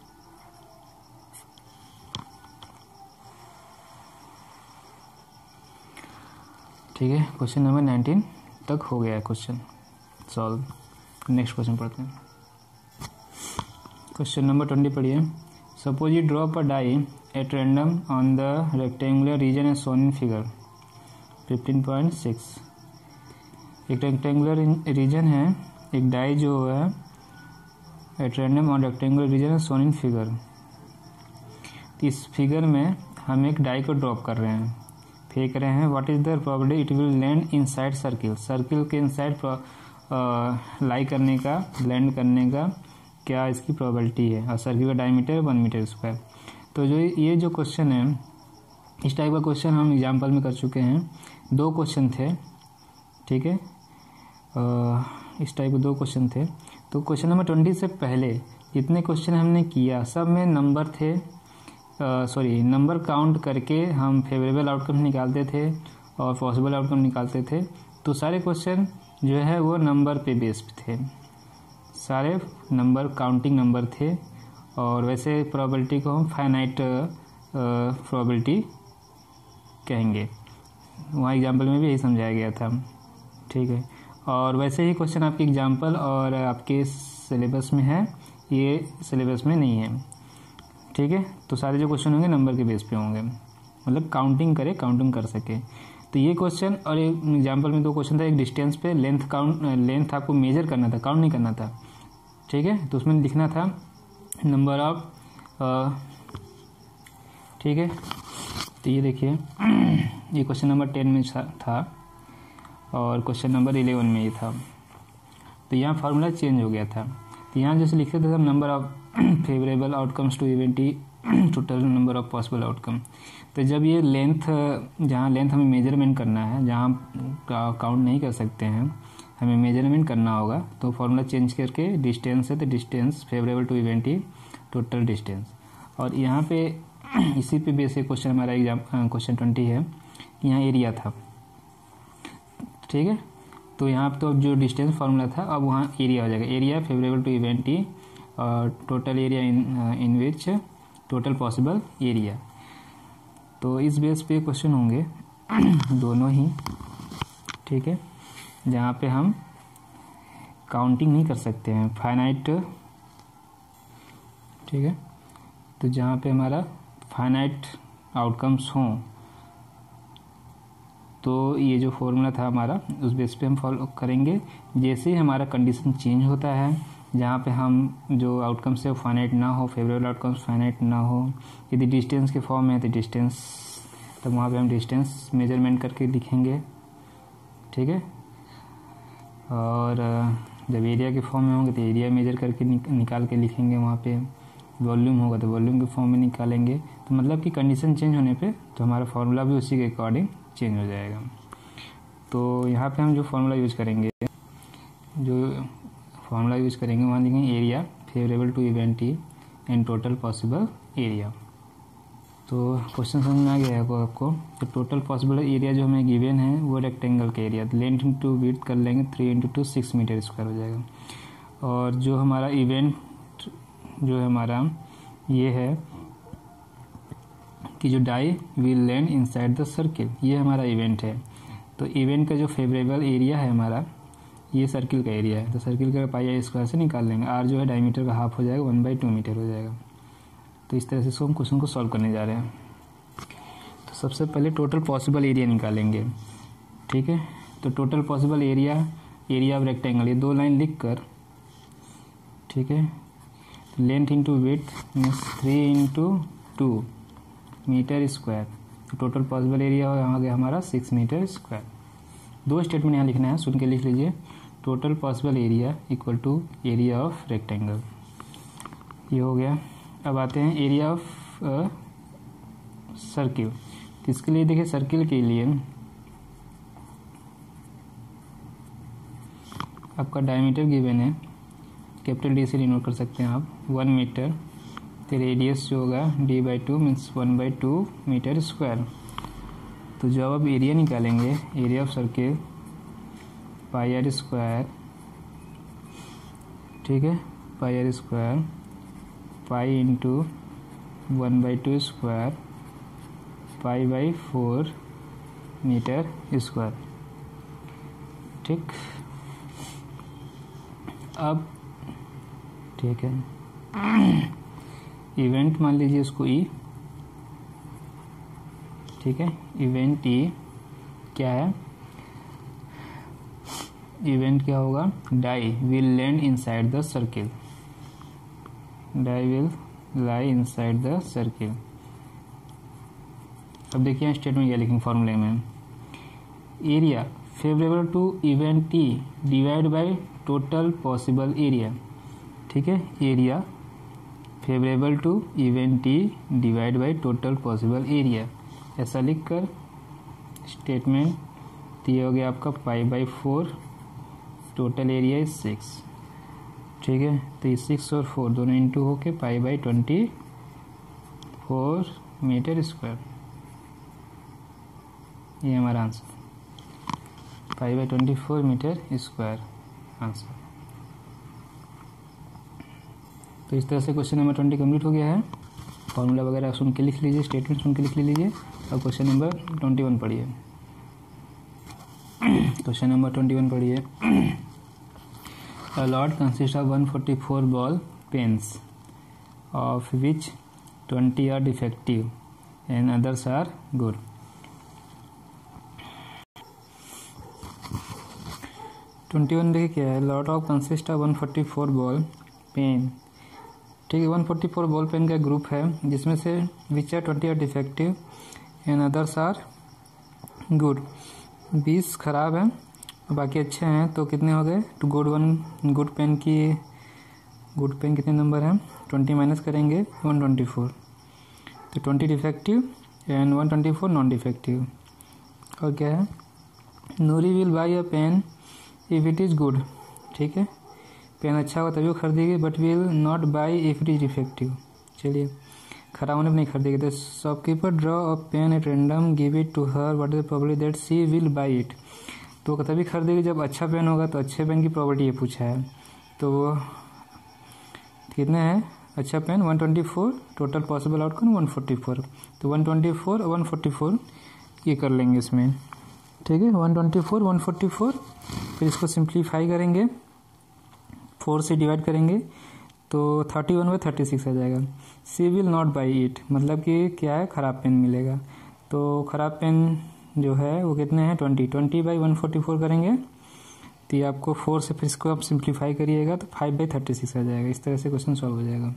ठीक है, क्वेश्चन नंबर नाइनटीन तक हो गया है क्वेश्चन सॉल्व। नेक्स्ट क्वेश्चन पढ़ते हैं, क्वेश्चन नंबर ट्वेंटी पढ़िए। Suppose you drop a die at random on the rectangular region as shown in figure fifteen point six. एक रेक्टेंगुलर रीजन है, एक डाई जो है at random on rectangular region as shown in figure. इस figure में हम एक die को ड्रॉप कर रहे हैं, फेंक रहे हैं, what is the probability it will land inside circle, circle के इनसाइड लाई करने का, लैंड करने का क्या इसकी प्रोबेबिलिटी है, और सर्किल का डायमीटर वन मीटर स्क्वायर। तो जो ये जो क्वेश्चन है, इस टाइप का क्वेश्चन हम एग्जाम्पल में कर चुके हैं, दो क्वेश्चन थे। ठीक है, इस टाइप के दो क्वेश्चन थे। तो क्वेश्चन नंबर ट्वेंटी से पहले जितने क्वेश्चन हमने किया सब में नंबर थे, सॉरी नंबर काउंट करके हम फेवरेबल आउटकम निकालते थे और पॉसिबल आउटकम निकालते थे। तो सारे क्वेश्चन जो है वो नंबर पे बेस्ड थे, सारे नंबर काउंटिंग नंबर थे। और वैसे प्रोबेबिलिटी को हम फाइनाइट प्रोबेबिलिटी कहेंगे, वहाँ एग्जाम्पल में भी यही समझाया गया था, ठीक है। और वैसे ही क्वेश्चन आपके एग्जाम्पल और आपके सिलेबस में है, ये सिलेबस में नहीं है, ठीक है। तो सारे जो क्वेश्चन होंगे नंबर के बेस पे होंगे, मतलब काउंटिंग करे, काउंटिंग कर सके। तो ये क्वेश्चन और एक एग्जाम्पल में दो क्वेश्चन था, एक डिस्टेंस पे लेंथ काउंट, लेंथ आपको मेजर करना था, काउंट नहीं करना था, ठीक है। तो उसमें लिखना था नंबर ऑफ, ठीक है। तो ये देखिए ये क्वेश्चन नंबर टेन में था और क्वेश्चन नंबर इलेवन में ही था। तो यहाँ फार्मूला चेंज हो गया था। तो यहाँ जैसे लिखते थे number of favourable outcomes to event E total number of possible outcome. तो जब ये लेंथ, जहाँ लेंथ हमें मेजरमेंट करना है, जहाँ काउंट नहीं कर सकते हैं, हमें मेजरमेंट करना होगा, तो फार्मूला चेंज करके डिस्टेंस है तो distance favourable to event E total distance. और यहाँ पे इसी पे बेसिक क्वेश्चन हमारा एग्जाम क्वेश्चन ट्वेंटी है, यहाँ एरिया था, ठीक है। तो यहाँ तो जो डिस्टेंस फार्मूला था अब वहाँ एरिया हो जाएगा, area favourable to event E और total area in in which total possible area. तो इस बेस पे क्वेश्चन होंगे दोनों ही, ठीक है, जहाँ पे हम काउंटिंग नहीं कर सकते हैं, फाइनाइट, ठीक है। तो जहाँ पे हमारा फाइनाइट आउटकम्स हों, तो ये जो फॉर्मूला था हमारा उस बेस पे हम फॉलो करेंगे। जैसे ही हमारा कंडीशन चेंज होता है, जहाँ पे हम जो आउटकम्स है वो फाइनाइट ना हो, फेवरेबल आउटकम्स फाइनाइट ना हो, यदि डिस्टेंस के फॉर्म में है तो डिस्टेंस, तब वहाँ पे हम डिस्टेंस मेजरमेंट करके लिखेंगे, ठीक है। और जब एरिया के फॉर्म में होंगे तो एरिया मेजर करके निकाल के लिखेंगे, वहाँ पे वॉल्यूम होगा तो वॉल्यूम के फॉर्म में निकालेंगे। तो मतलब कि कंडीशन चेंज होने पे तो हमारा फार्मूला भी उसी के अकॉर्डिंग चेंज हो जाएगा। तो यहाँ पे हम जो फार्मूला यूज करेंगे, जो फार्मूला यूज करेंगे वहाँ लिखेंगे area favourable to event E and total possible area. तो क्वेश्चन समझ में आ गया है आपको। तो टोटल पॉसिबल एरिया जो हमें गिवन है वो रेक्टेंगल का एरिया, लेंथ इंटू विड्थ कर लेंगे, three into two six metre square हो जाएगा। और जो हमारा इवेंट जो है हमारा ये है कि जो die will land inside the circle, ये हमारा इवेंट है। तो इवेंट का जो फेवरेबल एरिया है हमारा, ये सर्किल का एरिया है। तो सर्किल का पाई आर स्क्वायर से निकाल लेंगे, आर जो है डायमीटर का हाफ हो जाएगा, वन बाई टू मीटर हो जाएगा। तो इस तरह से इसको हम क्वेश्चन को सॉल्व करने जा रहे हैं। तो सबसे पहले टोटल पॉसिबल एरिया निकालेंगे, ठीक है। तो total possible area, area of rectangle, ये दो लाइन लिख कर, ठीक है। Length into width means three into two metre square. तो टोटल पॉसिबल एरिया आ गया हमारा सिक्स मीटर स्क्वायर। दो स्टेटमेंट यहाँ लिखना है, सुन के लिख लीजिए। Total possible area equal to area of rectangle, ये हो गया। अब आते हैं एरिया ऑफ सर्किल। तो इसके लिए देखिए सर्किल के लिए आपका डायमीटर गिवन है, कैपिटल डी से डिनोट कर सकते हैं आप, वन मीटर। तो रेडियस जो होगा D by two means one by two metre square. तो जब आप एरिया निकालेंगे, area of circle pi R square, ठीक है, pi R square pi into one by two square pi by four metre square, ठीक। अब ठीक है, इवेंट मान लीजिए इसको ई, ठीक है। इवेंट ई क्या है, इवेंट क्या होगा, die will land inside the circle, die will lie inside the circle. अब देखिए स्टेटमेंट क्या लिखेंगे फॉर्मूले में, area favourable to event E divide by total possible area, ठीक है। Area favourable to event E divide by total possible area, ऐसा लिखकर स्टेटमेंट ये हो गया आपका pi by four, total area is six. ठीक है, तो ये सिक्स और फोर दोनों इंटू होके pi by twenty four metre square, ये हमारा answer, pi by twenty four metre square answer. तो इस तरह से क्वेश्चन नंबर ट्वेंटी कंप्लीट हो गया है। फॉर्मूला वगैरह सुन के लिख लीजिए, स्टेटमेंट सुन के लिख लीजिए और क्वेश्चन नंबर ट्वेंटी वन पढ़िए। क्वेश्चन नंबर ट्वेंटी वन पढ़िए। A lot consists of one hundred forty-four ball pens, of which twenty are defective and others are good. Twenty one देखिए क्या है, lot of consist of one forty four ball pen. ठीक है, one forty four ball pen का group है जिसमें से which are twenty are defective and others are good. बीस खराब है बाकी अच्छे हैं, तो कितने हो गए, two good one good pen की गुड पेन कितने नंबर हैं, ट्वेंटी माइनस करेंगे वन ट्वेंटी फोर, तो twenty defective and one twenty four non defective. और क्या है, Noori will buy a pen if it is good. ठीक है, पेन अच्छा होगा तभी वो खरीदेगी, but will not buy if it is defective. चलिए, खराब होने पर नहीं खरीदेगी। The shopkeeper draw a pen at random, give it to her, what is the probability that she will buy it. तो वो तभी खरीदेगी जब अच्छा पेन होगा, तो अच्छे पेन की प्रोबेबिलिटी ये पूछा है। तो वो कितने हैं, अच्छा pen one twenty four, total possible outcome one forty four, तो one twenty four one forty four ये कर लेंगे इसमें। ठीक है, one twenty four one forty four, फिर इसको सिंप्लीफाई करेंगे, फोर से डिवाइड करेंगे तो thirty one by thirty six आ जाएगा। She will not buy it, मतलब कि क्या है, ख़राब पेन मिलेगा। तो ख़राब पेन जो है वो कितने हैं, twenty, twenty by one forty four करेंगे तो ये आपको फोर से फिर इसको आप सिंप्लीफाई करिएगा तो फाइव बाई थर्टी सिक्स आ जाएगा। इस तरह से क्वेश्चन सॉल्व हो जाएगा।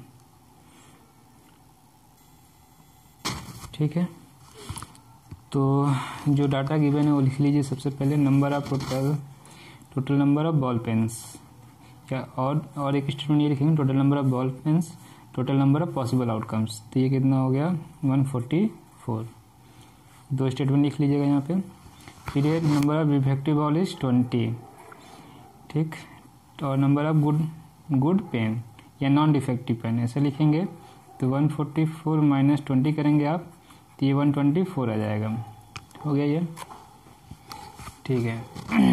ठीक है, तो जो डाटा गिवन है वो लिख लीजिए। सबसे पहले number of total total number of ball pens, क्या और और एक स्टेटमेंट ये लिखेंगे, total number of ball pens, total number of possible outcomes. तो ये कितना हो गया, वन फोर्टी फोर। दो स्टेटमेंट लिख लीजिएगा यहाँ पे। फिर number of defective ball is twenty. ठीक, और number of good good pen या नॉन डिफेक्टिव पेन ऐसे लिखेंगे तो one forty four minus twenty करेंगे आप, तो ये वन ट्वेंटी फोर आ जाएगा। हो गया ये। ठीक है,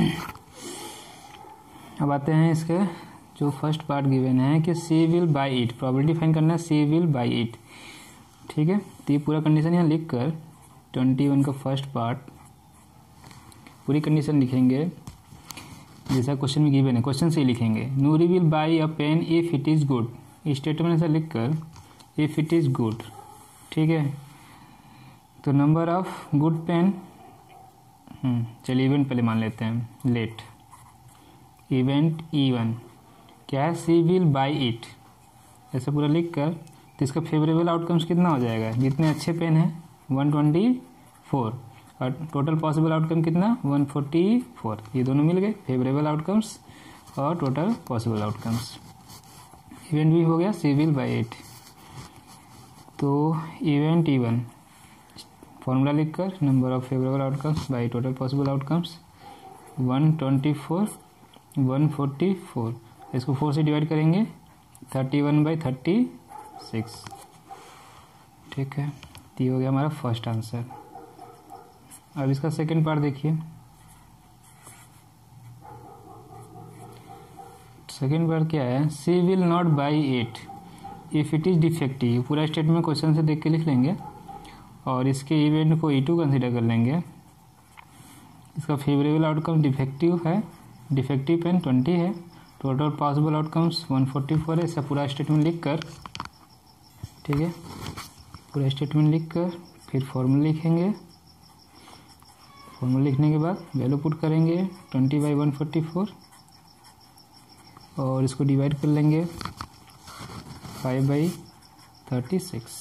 अब आते हैं इसके जो फर्स्ट पार्ट गिवन है कि she will buy it, probability find करना है, सी विल बाई इट। ठीक है, तो ये पूरा कंडीशन यहाँ लिख कर ट्वेंटी वन का फर्स्ट पार्ट पूरी कंडीशन लिखेंगे जैसा क्वेश्चन में गिवन है, क्वेश्चन से ही लिखेंगे। Noori will buy a pen if it is good, statement ऐसा लिख कर इफ इट इज़ गुड। ठीक है, तो नंबर ऑफ गुड पेन, चलिए इवेंट पहले मान लेते हैं, लेट इवेंट ई वन क्या है, सी विल बाई इट, ऐसा पूरा लिख कर तो इसका फेवरेबल आउटकम्स कितना हो जाएगा, जितने अच्छे पेन हैं वन ट्वेंटी फोर और टोटल पॉसिबल आउटकम कितना वन फोर्टी फोर, ये दोनों मिल गए फेवरेबल आउटकम्स और टोटल पॉसिबल आउटकम्स। इवेंट भी हो गया सी विल बाई इट। तो इवेंट ई वन फॉर्मूला लिख कर number of favourable outcomes by total possible outcomes one twenty four one forty four, इसको फोर से डिवाइड करेंगे thirty one by thirty six. ठीक है, ये हो गया हमारा फर्स्ट आंसर। अब इसका सेकंड पार्ट देखिए। सेकंड पार्ट क्या है, she will not buy it if it is defective. पूरा स्टेटमेंट क्वेश्चन से देख के लिख लेंगे और इसके इवेंट को ई टू कंसिडर कर लेंगे। इसका फेवरेबल आउटकम डिफेक्टिव है, डिफेक्टिव पेन ट्वेंटी है, total possible outcomes one forty four है। इसका पूरा स्टेटमेंट लिख कर, ठीक है, पूरा स्टेटमेंट लिख कर फिर फॉर्मूला लिखेंगे। फॉर्मूला लिखने के बाद वैल्यू पुट करेंगे twenty by one forty four और इसको डिवाइड कर लेंगे फाइव बाई थर्टी सिक्स,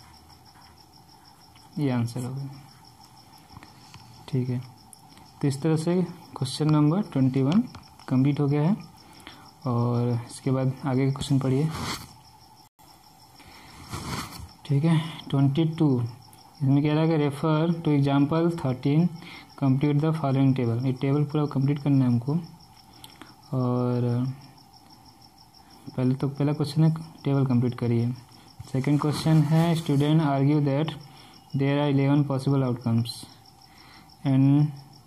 ये आंसर होगा। ठीक है, तो इस तरह से question number twenty one complete हो गया है। और इसके बाद आगे के क्वेश्चन पढ़िए। ठीक है, ट्वेंटी टू इसमें कह रहा है कि refer to example thirteen, complete the following table. ये टेबल पूरा कंप्लीट करना है हमको और पहले तो पहला क्वेश्चन है टेबल कंप्लीट करिए। सेकंड क्वेश्चन है student argue that there are eleven possible outcomes and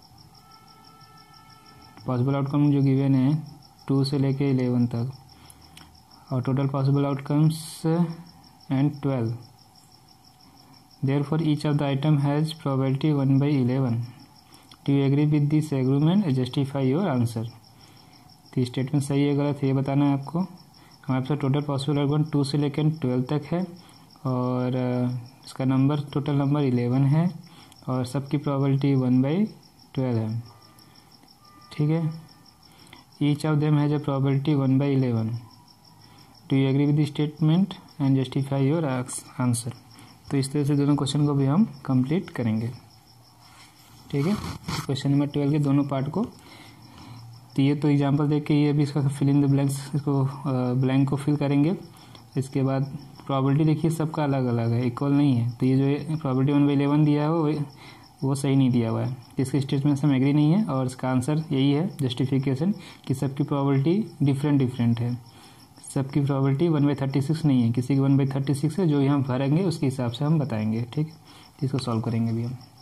possible outcome जो गिवन है टू से लेके इलेवन तक और total possible outcomes and twelve. Therefore each of the item has probability one by eleven. Do you agree with this agreement and justify your answer. तो statement सही है गलत है ये बताना है आपको। हमारे पास टोटल पॉसिबल आउटकम टू से लेकर ट्वेल्व तक है और इसका नंबर टोटल नंबर इलेवन है और सबकी प्रोबेबिलिटी वन बाई ट्वेल्व है। ठीक है, each of them has a probability one by eleven. Do you agree with the statement and justify your answer. तो इस तरह से दोनों क्वेश्चन को भी हम कंप्लीट करेंगे। ठीक है, क्वेश्चन नंबर ट्वेल्व के दोनों पार्ट को। तो ये तो एग्जांपल देख के ये भी इसका फिल इन द ब्लैंक्स, इसको ब्लैंक को फिल करेंगे। इसके बाद प्रोबेबिलिटी देखिए सबका अलग अलग है, इक्वल नहीं है। तो ये जो प्रोबेबिलिटी वन बाई इलेवन दिया है वो वो सही नहीं दिया हुआ है, इसके स्टेटमेंट से हम एग्री नहीं है और इसका आंसर यही है जस्टिफिकेशन कि सबकी प्रोबेबिलिटी डिफरेंट डिफरेंट है। सबकी probability one by thirty six नहीं है, किसी की वन बाई थर्टी सिक्स है। जो यहाँ भरेंगे उसके हिसाब से हम बताएंगे। ठीक है, इसको सॉल्व करेंगे अभी हम।